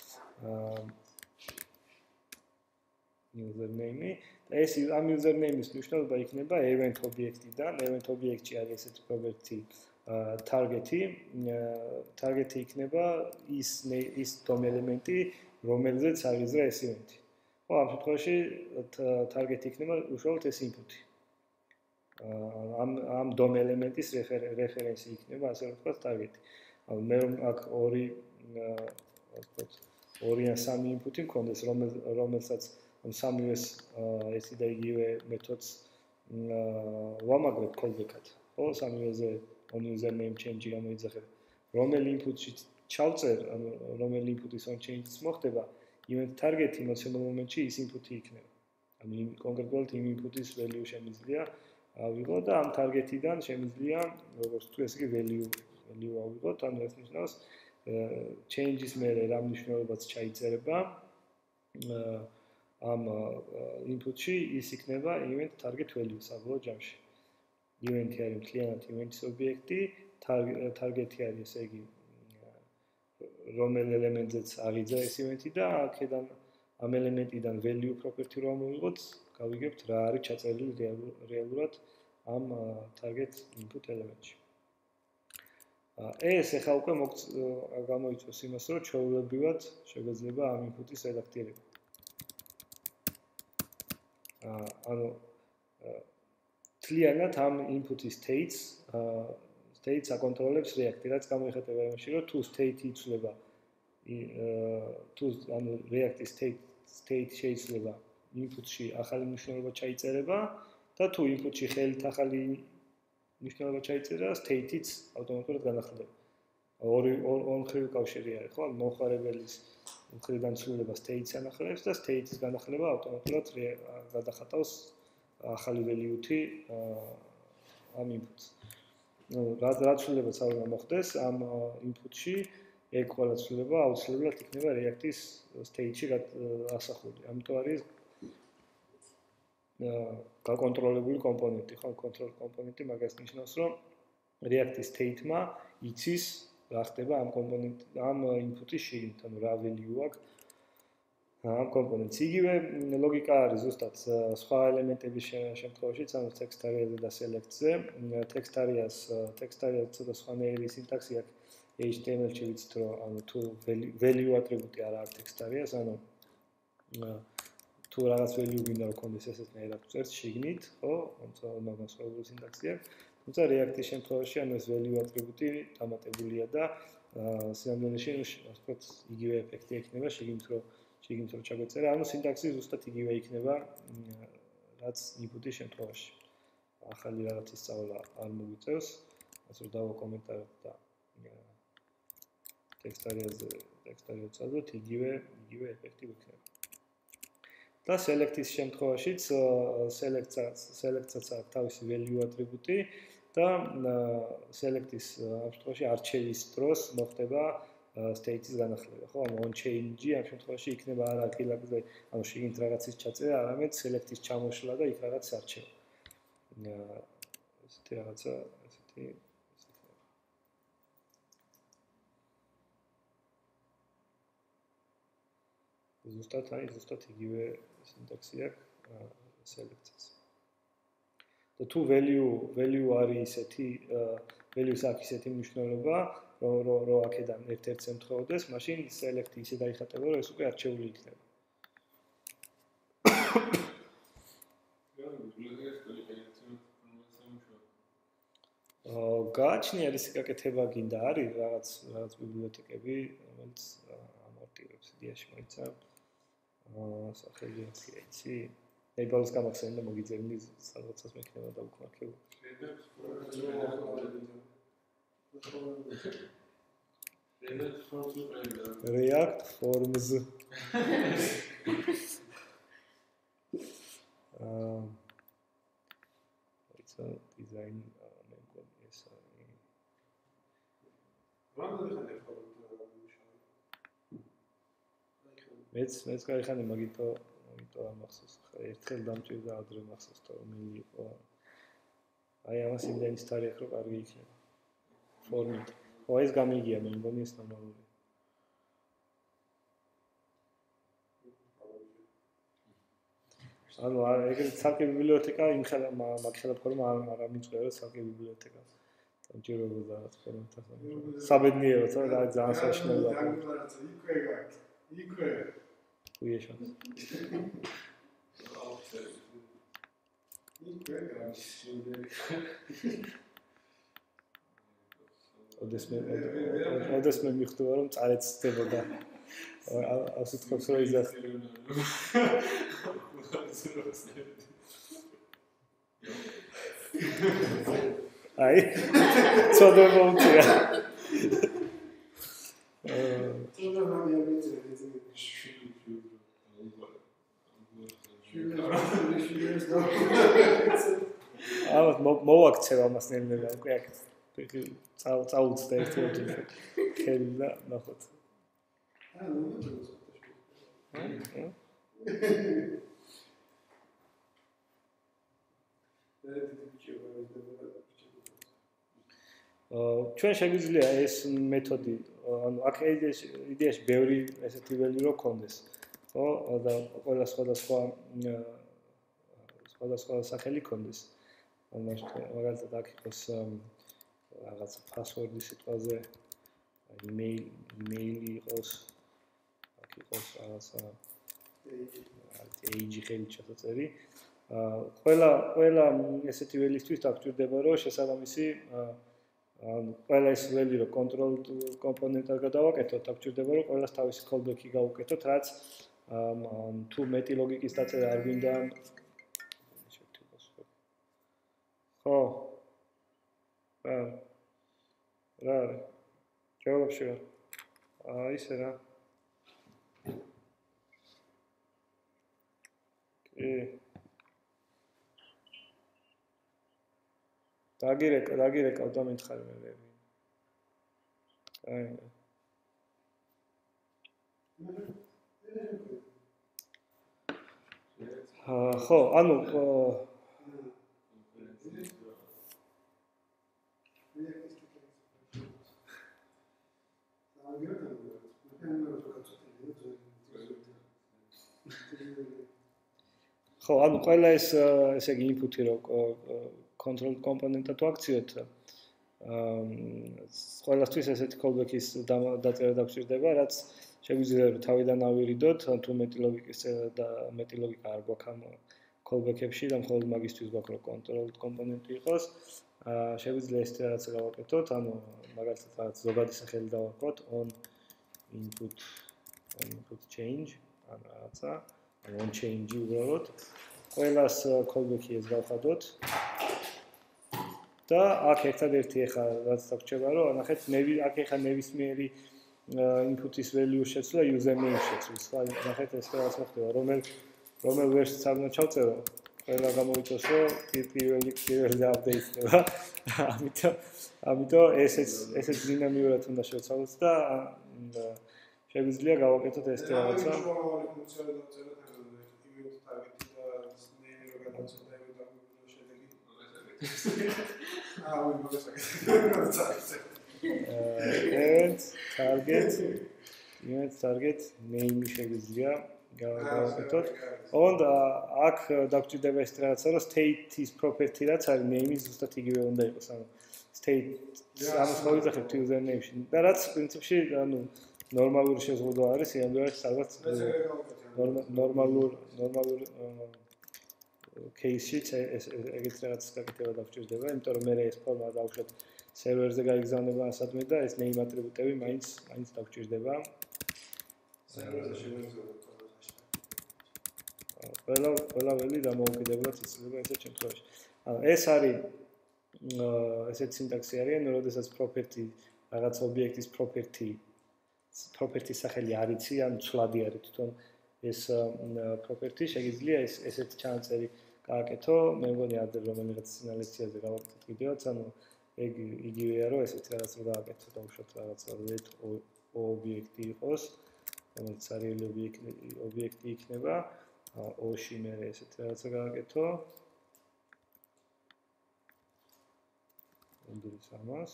Speaker 1: username-ი და ეს ამ username-ის მნიშვნელობა იქნება event ობიექტიდან, event ობიექტში არის ესეთი property target-ი იქნება ის DOM ელემენტი, რომელზეც აღიძრა ეს event-ი. ხო, ამ შემთხვევაში target-ი იქნება უშუალოდ ეს input-ი. ამ DOM ელემენტის რეფერენსი იქნება, ასე რომ ვთქვათ, target-ი. ანუ მე რომ აქ ორი ან სამი input-ი მქონდეს, რომელსაც სამივეს ესე და იგივე მეთოდს ვამაგრებ callback-ად. ხო, სამივეზე on username change გამოიძახებ. რომელი input-ში ჩავწერ, ანუ რომელი input-ის on change-ს მოხდება, event target-ი მოცემულ მომენტში ის input-ი იქნება. ანუ კონკრეტულად იმ input-ის value შემიძლია ავიღო და ამ target-იდან შემიძლია, როგორც თუ ესე იგი value ავიღოთ, ანუ ეს ნიშნავს change-ის მერე რა მნიშვნელობაც ჩაიწერება ამ input-ში ის იქნება event target value საბოლოო ჯამში. Event-ი არის მთლიანად event-ის ობიექტი, target-ი არის ესე იგი რომელ ელემენტზეც აღიძრა ეს event-ი და აქედან ამ ელემენტიდან value property რომ მოვიღოთ, გავიგებთ რა არის ჩაწერილი რეალურად ამ target input element-ში. ეს ახლა უკვე გამოიწვევს იმას, რომ ჩვეულებრივად შეგვეძლება ამ input-ის რედაქტირება. ანუ თლიანად ამ input-ის state-ს აკონტროლებს React-ი, რაც გამოიხატება იმაში, რომ თუ state-ი იცვლება, თუ ანუ React-ის state შეიძლება input-ში ახალი მნიშვნელობა ჩაიწერება და თუ input-ში ხელით ახალი მნიშვნელობა ჩაიწერა, state-იც ავტომატურად განახლდება. ორი მხრივ კავშირი არის, ხო? მომხმარებელის მხრიდან ცვლილება state-ს ანახლებს და state-ის განახლება ავტომატურად გადახატავს ახალი value-ი ამ input-ს. რაც ცვლილებაც არ უნდა მოხდეს ამ input-ში, ეგ ყველა ცვლილება აუცილებლად იქნება React-ის state-ში ასახული. ამიტომ არის გაკონტროლებული კომპონენტი, ხო, control კომპონენტი მაგას ნიშნავს, რომ React-ის state-მა იცის რა ხდება ამ input-ის შიგნით, ანუ რა value აქვს ამ კომპონენტს. იგივე ლოგიკა არის ზუსტად სხვა ელემენტების შემთხვევაშიც, ანუ text-area-ზე და select-ზე. text-area-ს ცოტა სხვანაირი სინტაქსი აქვს HTML-ში ვიცით, რომ ანუ თუ value ატრიბუტი არ აქვს text-area-ს, ანუ თუ რაღაც value გინდა რომ კონდეს ესეთნაირად წერს შიგნით, ხო? მაგას სხვადასხვა სინტაქსი აქვს. თუმცა React-ის შემთხვევაში ანუ ეს value ატრიბუტი დამატებულია და სინამდვილეში, ასე ვთქვათ, იგივე ეფექტი ექნება შიგნით რომ ჩაგვეწერა, ანუ სინტაქსი ზუსტად იგივე იქნება, რაც input-ის შემთხვევაში. ახალი რაღაცის სწავლა არ მოგვიწევს, ასე რომ დავაკომენტარებ და text-area-ზე წავდოთ, იგივე ეფექტი გვექნება. და select-ის შემთხვევაშიც select-საც აქვს თავისი value ატრიბუტი და select-ის ამ შემთხვევაში არჩევის დროს მოხდება state-ის განახლება, ხო? ანუ on change-ი ამ შემთხვევაში იქნება არა კილაკზე, ანუ შიგნით რაღაცის ჩაწერა, არამედ select-ის ჩამოშლა და იქ რაღაც არჩევა. ესეთი რაღაცა, ესეთი ზუსტად იგივე სინტაქსი აქვს select-ს. და თუ value არის ისეთი value-ს აქვს ისეთი მნიშვნელობა, რომ აქედან ერთ-ერთს ემთხვეოდეს, მაშინ select-ი ისე დაიხატება, რომ ეს უკვე არჩეული იქნება. გააჩნია ის გაკეთება გინდა არის რაღაც ბიბლიოთეკები, რომელიც ამორტირებს იდეაში მოიცა. სახელი იცი. Labels გამახსენე და მოგიძებნი სადღაცას მექნება დაუქმაქება. React Forms. It's a design მეც გაიხანე მაგითო არ მახსოვს. ერთხელ დამჭირდა ადრე მახსოვს რომ მიიღო. აი ამას იმდენი სტარი აქვს რომ კარგი იქნება. ფორმით. ხო ეს გამიგია მე მგონი ეს ნორმალურია. ანუ ეგრეთ ცალკე ბიბლიოთეკა იმ მაგხელა ფორმა არ მიწყება ცალკე ბიბლიოთეკა. დამჭირებოდა რაღაც ფორმათან. საბედნიერო რა ძალიან საშინელია. იქვე უიეშო. ოდეს მე მიხვდება რომ წარეც ხდებოდა. ასე თქოს რომ იზახ. აი ცოტა მომწია. ალბათ მოვაქცევ ამას ნელ-ნელა უკვე აქ წაუწდა ერთ-ერთი ხელი და ნახოთ. ჩვენ შეგვიძლია ეს მეთოდი, ანუ აქ იდეაში ბევრი ესეთი value რო კონდეს. ხო და ყველა სხვადასხვა სხვადასხვა სახელი ქონდეს. მაგალითად აქ იყოს რაღაც password-ის სიტყვაზე email იყოს, აქ იყოს რაღაცა age ხელით ჩაწერი. ყველა ესეთი ველისთვის დაგჭირდება, რომ შესაბამისი ყველა ეს ველი რო control კომპონენტად გადავაკეთოთ, დაგჭირდება, რომ ყველას თავისი callback-ი გავუკეთოთ, რაც თუ მეტი ლოგიკის დაწერა არ გვინდა. ხო. რა. ჯავაბში რა. ისე რა. დაგირეკავ და მითხარი მე. აი. ხო, ანუ ხო, ანუ ყველა ესე იგი input-ი რო control კომპონენტად ვაქციოთ, ყველასთვის ესეთი callback-ის დაწერა დაგჭირდება, რაც შეგვიძლია რომ თავიდან ავირიდოთ, თუ მეტი ლოგიკის და მეტი ლოგიკა არ გვაქვს ამ callback-ებში და მხოლოდ მაგისთვის გვაქვს რომ control კომპონენტი იყოს. შეგვიძლია ეს რაღაცა გავაკეთოთ, ანუ მაგალითად რაღაც ზოგადი სახელი დავარქვათ on input change, ანუ რაღაცა on change უბრალოდ. ყველას callback-ი ეს გავხადოთ. და აქ ერთადერთი ახლა რაც დაგჭირდება, რომ ნახეთ, აქ ახლა ნებისმიერი input-ის value შეცვლა username შეცვლის. ხო, ნახეთ ეს რაც მოხდება, რომელ ვერსიას არ უნდა ჩავწერო, ყველა გამოიწოს, რომ პირველი update-დება. ამიტომ ესეც დინამიურად უნდა შევცვალოთ და შეგვიძლია გავაკეთოთ ეს რაღაცა. target name შეგვიძლია გავაკეთოთ. და აქ დაგჭირდება ეს რაღაცა, რომ state-ის property რაც არის name-ის ზუსტად იგივე უნდა იყოს, ანუ state ამას მოვიძახებთ username-ში. და რაც პრინციპში, ანუ ნორმალური შეზღუდვა არის, იმდენად სადღაც ნორმალურ case-შიც ეგეთ რაღაცას გაკეთება დაგჭირდება, იმიტომ რომ მე ეს ფორმა დავუშვათ სერვერზე გაიგზავნება ასადმე და ეს name ატრიბუტები მაინც დაგჭირდება. სერვერზე შეგვიძლია ყველა ველი დამოუკიდებლად იცვლება ესეთ შემთხვევაში. ანუ ეს არის ესეთ სინტაქსი არის, ანუ როდესაც property რაღაც ობიექტის property სახელი არ იცი, ან ცვლადი არის თვითონ ეს property, შეგიძლია ესეთ ჩანაწერი გააკეთო, მე მგონი ადრე რომელიღაც სინალექციაზე გავაკეთეთ ვიდეოც, ანუ ეგ იგივეა, რომ ესეთ რაღაც რო გააკეთო და უშოთ რაღაც let ობიექტი იყოს, რომელიც არიელი ობიექტი იქნება. O-ში მე ესეთ რაღაცა გააკეთო. უნდრის ამას.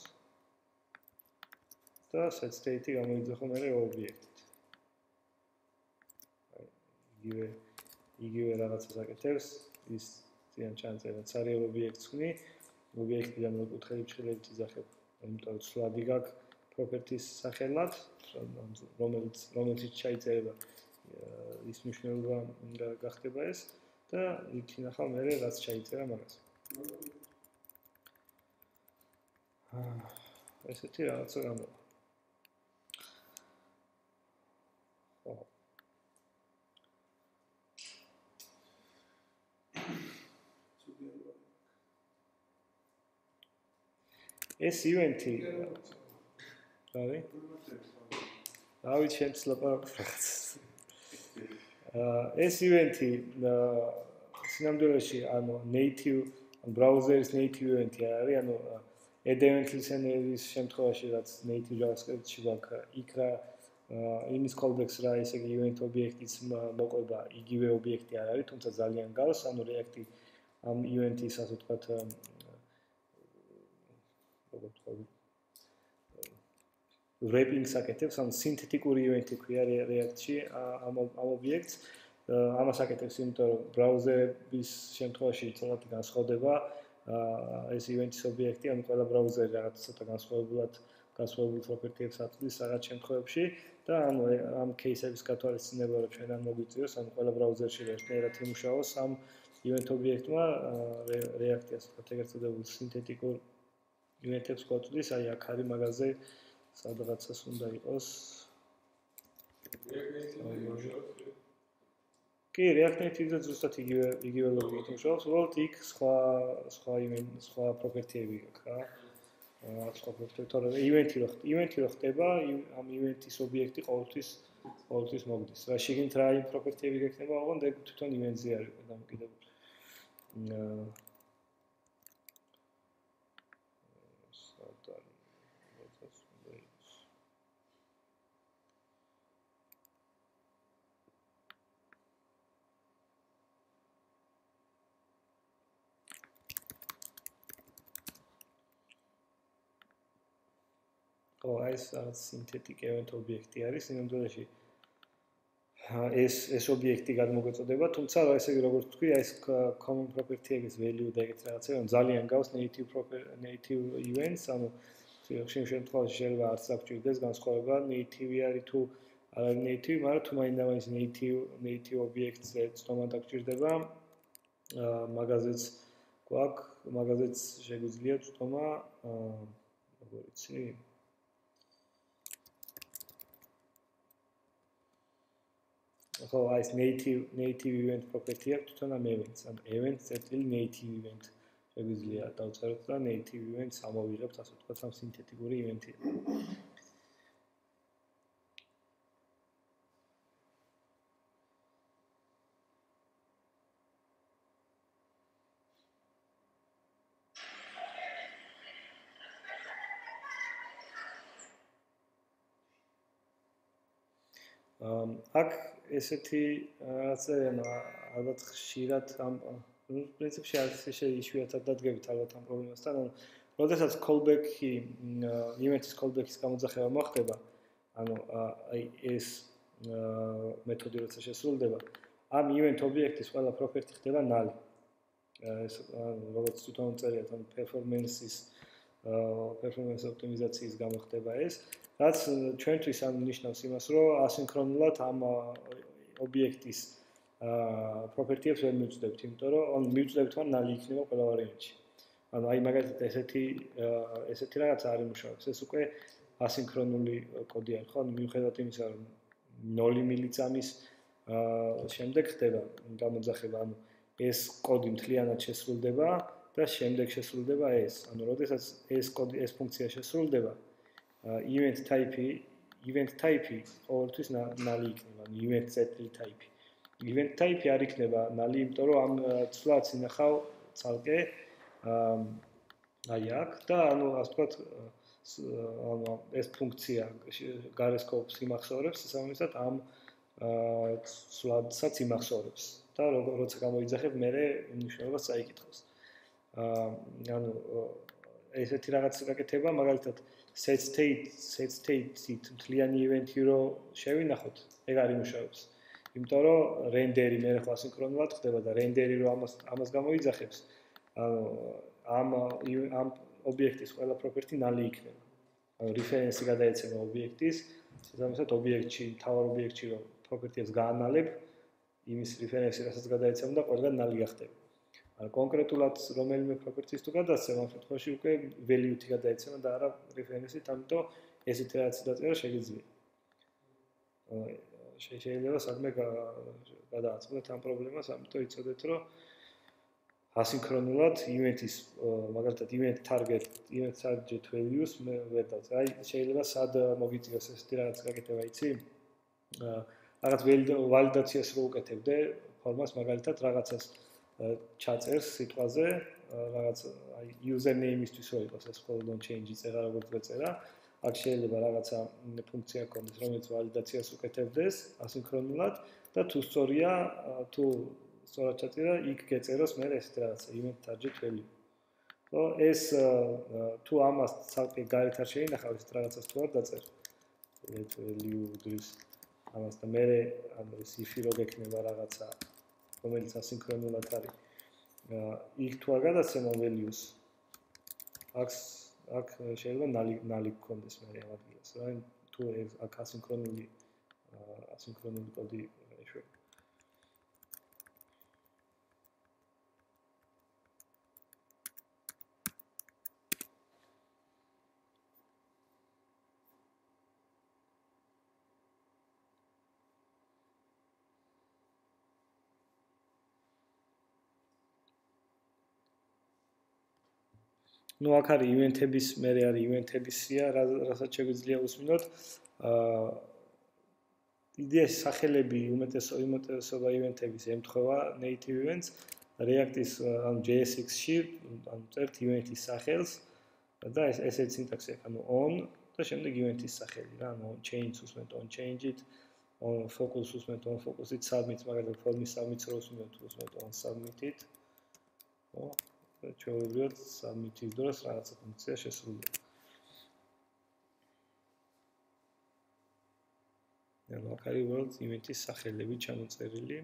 Speaker 1: და set state-ი გამოიძახო მე ობიექტით. იგივე რაღაცას აკეთებს, ის ძალიან ჩანწერაც არის ობიექტს ხნი, ობიექტიდან მოკუთხელი ჭრილებით იძახებ. იმიტომ რომ ცვლადი გაქვს property-ის სახელად, რომელიც ჩაიწერება ის მნიშვნელობა გახდება ეს და იქ ნახავ მე რაც ჩაიწერა მაგას. ესეთი რაღაცა გამოვა. ხო. ეს event-ი რავი? რავი ჩემს ლაპარაკს. ეს event-ი სინამდვილეში ანუ native browser-ის native event-ი არის, ანუ add event listener-ის შემთხვევაში რაც native JavaScript-ში გვაქვს, იქ რა იმის callbacks რა ესე იგი event ობიექტის მოყვება იგივე ობიექტი არ არის, თუმცა ძალიან გავს, ანუ React-ი ამ event-ის ასე ვთქვათ როგორ ვთქვათ wrapping-ს აკეთებს, ანუ სინთეტიკური event-ი ქვია React-ში ამ ობიექტს, ამას აკეთებს, იმიტომ რომ ბრაუზერების შემთხვევაში ცოტათი განსხვავდება ეს ივენტის ობიექტი, ანუ ყველა ბრაუზერი რაღაც ცოტა განსხვავებულ პროპერტიებს აწვდის რაღაც შემთხვევებში და ანუ ამ кейსების გათვალისწინება რომ ჩვენ არ მოგვიწევს, ანუ ყველა ბრაუზერში ერთნაირად იმუშაოს ამ ივენტ ობიექტმა რეაქციას ეგრეთ წოდებულ სინთეტიკურ ივენტებს გვაწვდის, აი აქ არის მაგაზე სადღაცას უნდა იყოს კი, React Native-ზე ზუსტად იგივე ლოგიკით მუშაობს, უბრალოდ იქ სხვა პროპერტიები აქვს რა. სხვა პროპერტიები, თორემ ივენტი რო ხდება, ამ ივენტის ობიექტი ყოველთვის მოგდის. რა შეგინთ რა იმ პროპერტიები გექნება, ოღონდ ეგ თვითონ ივენტზე არის დამოკიდებული. ეს სინთეტიკ event ობიექტი არის, იმდენში ეს ობიექტი გადმოგეწოდება, თუმცა ესე როგორც თქვი, ეს common property-ების value და ეგეთ რაღაცები ძალიან გავს native events, ანუ ხშირ შემთხვევაში შეიძლება არც დაგჭირდეს განსხვავება native-ი არის თუ არ არის native, მაგრამ თუ მაინდა-მაინც native ობიექტზე ცნობა დაგჭირდება, მაგაზეც გვაქვს, მაგაზეც შეგვიძლია ცნობა, როგორ იცი? ხო, ეს native event property აქვს თვითონ ამ events, ან event-native event შეგვიძლია დავწეროთ და native events ამოვიღებთ, ასე ვთქვათ, ამ სინთეტიკური event-ი. აქ ესეთი რაღაცა ალბათ ხშირად ამ პრინციპში არის იშვიათად დადგებით ალბათ ამ პრობლემასთან, ანუ როდესაც callback-ი event-ის callback-ის გამოძახება მოხდება, ანუ აი ეს მეთოდი როცა შესრულდება, ამ event ობიექტის ყველა property ხდება null. ეს როგორც თვითონ წერიათ, ანუ performance optimization-ის გამო ხდება ეს. რაც ჩვენთვის ამ ნიშნავს იმას, რომ ასინქრონულად ამ ობიექტის პროპერტიებს ვერ მივწვდებთ, იმიტომ რომ მივწვდებთ, რომ null იქნება ყველა ვარიანტში. ანუ აი მაგალითად ესეთი რაღაც არ იმუშავებს. ეს უკვე ასინქრონული კოდი არის, ხო? ანუ მიუხედავად იმისა, რომ 0 მილიწამის შემდეგ ხდება გამოძახება, ანუ ეს კოდი მთლიანად შესრულდება და შემდეგ შესრულდება ეს. ანუ როდესაც ეს ფუნქცია შესრულდება, event type-ი ყოველთვის null იქნება, ანუ event type. Event type არ იქნება null, იმიტომ რომ ამ ცვლაც ინახავ ცალკე აი აქ და ანუ ასე ვთქვათ, ანუ ეს ფუნქცია გარეს სკოპს იმახსოვრებს, შესაბამისად ამ ცვლადსაც იმახსოვრებს და როცა გამოიძახებ, მერე მნიშვნელობას წაიკითხავს. ანუ ესეთი რაღაც გაკეთება, მაგალითად set state-ით მთლიანი event-ი რო შევინახოთ, ეგ არ იმუშავებს. იმიტომ რომ render-ი მერე ხო ასინქრონულად ხდება და render-ი რო ამას გამოიძახებს, ამ ობიექტის ყველა property null იქნება. ანუ reference-ი გადაეცემა ობიექტის, შესაბამისად ობიექტში, თავარ ობიექტში რო property-ებს გაანალებ, იმის reference-ი რასაც გადაეცემა და ყველგან null გახდება. ანუ კონკრეტულად რომელიმე property-ს თუ გადასცემ, ამ შემთხვევაში უკვე value-ი გადაეცემა და არა reference-ით, ამიტომ ესეთი რაღაცა დაწერა შეგიძლია. შეიძლება საქმე გადააწყდეთ ამ პრობლემას, ამიტომ იცოდეთ, რომ ასინქრონულად event-ის, მაგალითად event target values მე ვერ დავწერ. აი შეიძლება სად მოგიწიოს ესეთი რაღაც გაკეთება, იცი? რაღაც ვალიდაციას რო უკეთებდე ფორმას, მაგალითად რაღაცას ჩაწერს სიტყვაზე, რაღაც აი username-ისთვის რო იყოს ეს hold-on change-ი წერა, როგორც გვეწერა, აქ შეიძლება რაღაცა ფუნქცია ქონდეს, რომელიც ვალიდაციას უკეთებდეს ასინქრონულად და თუ სწორია, თუ სწორად ჩაწერა, იქ გეწეროს მე ესეთი რაღაცა event target value. ხო, ეს თუ ამას ცალკე გარეთ არ შეინახავ, ეს რაღაცას თუ არ დაწერ. let value-ის ამას და მე ანუ ეს იფი რო გექნება რაღაცა რომელიც ასინქრონულად არის იქ თუ არ გადაცემა values აქ შეიძლება ნალი გქონდეს მე ამ ადგილას რა თუ აქ ასინქრონული კოდი ეშვება ну აქ არის ივენთების მე არის ივენთების სია რასაც შეგვიძლია usminot იდეაში სახელები უმეტესობა ივენთების ემთხვევა native events React-ის ან JSX-ში ან წერთ ივენთის სახელს და ესეც სინტაქსი აქვს ანუ on და შემდეგ ივენთის სახელი რა ანუ change usminot on change-ით on focus usminot on focus-ით submit მაგალითად form-ის submit-ს რო usminot on submit-ით ხო ჩვეულებრივად submit-ის დროს რაღაცა ფუნქცია შესრულდება. ანუ აქ არის უბრალოდ ივენთის სახელები ჩამოწერილი.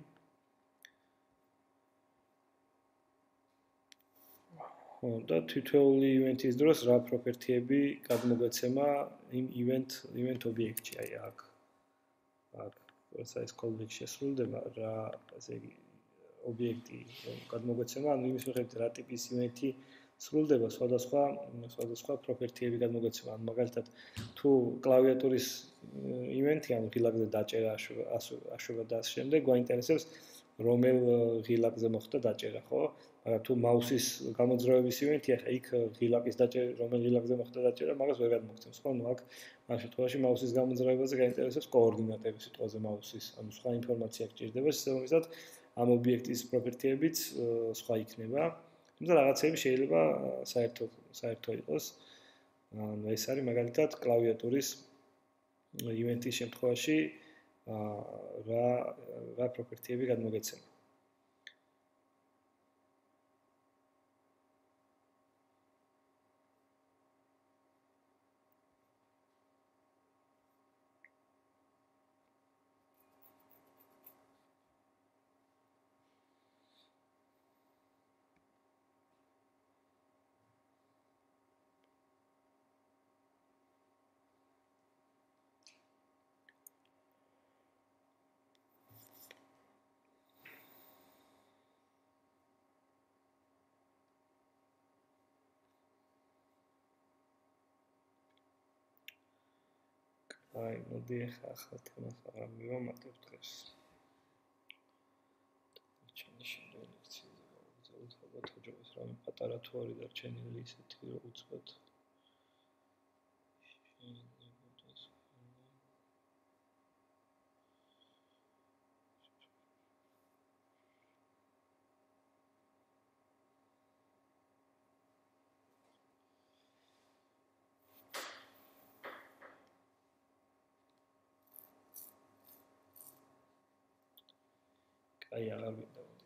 Speaker 1: ხო და თითოეული ივენთის დროს რა პროპერტიები გადმოგეცემა იმ ივენთ ობიექტში, აი აქ. როცა ეს callback შესრულდება, რა ესე იგი ობიექტი გადმოგეცემა, ანუ იმის მიხედვით რა ტიპის ივენთი სრულდება, სხვადასხვა პროპერტიები გადმოგეცემა. ანუ მაგალითად, თუ კლავიატურის ივენთი, ანუ ღილაკზე დაჭერა აშვება და ამ შემდეგ გვაინტერესებს რომელ ღილაკზე მოხდა დაჭერა, ხო? მაგრამ თუ მაუსის გამოძრავების ივენთია, ხა იქ ღილაკის დაჭერა, რომელ ღილაკზე მოხდა დაჭერა, მაგას ვერ გადმოგცემს, ხო? ნუ აქ ამ შემთხვევაში მაუსის გამოძრავებაზე გაინტერესებს კოორდინატები სიტყვაზე მაუსის, ანუ სხვა ინფორმაცია გჭირდება, შესაბამისად ამ ობიექტის პროპერტიებიც სხვა იქნება. თუმცა რაღაცები შეიძლება საერთო იყოს. ანუ ეს არის მაგალითად კლავიატურის ივენთის შემთხვევაში რა პროპერტიები გადმოგეცემა. აი, მოდი ახლა თემას აღარ მივამატებ დღეს. ჩემი შემდეგი ლექციაზე გავაგზავნოთ ალბათ ოჯახის რამე პატარა თუ არის დარჩენილი ისეთი რომ უცბად. აი, აღარ მინდა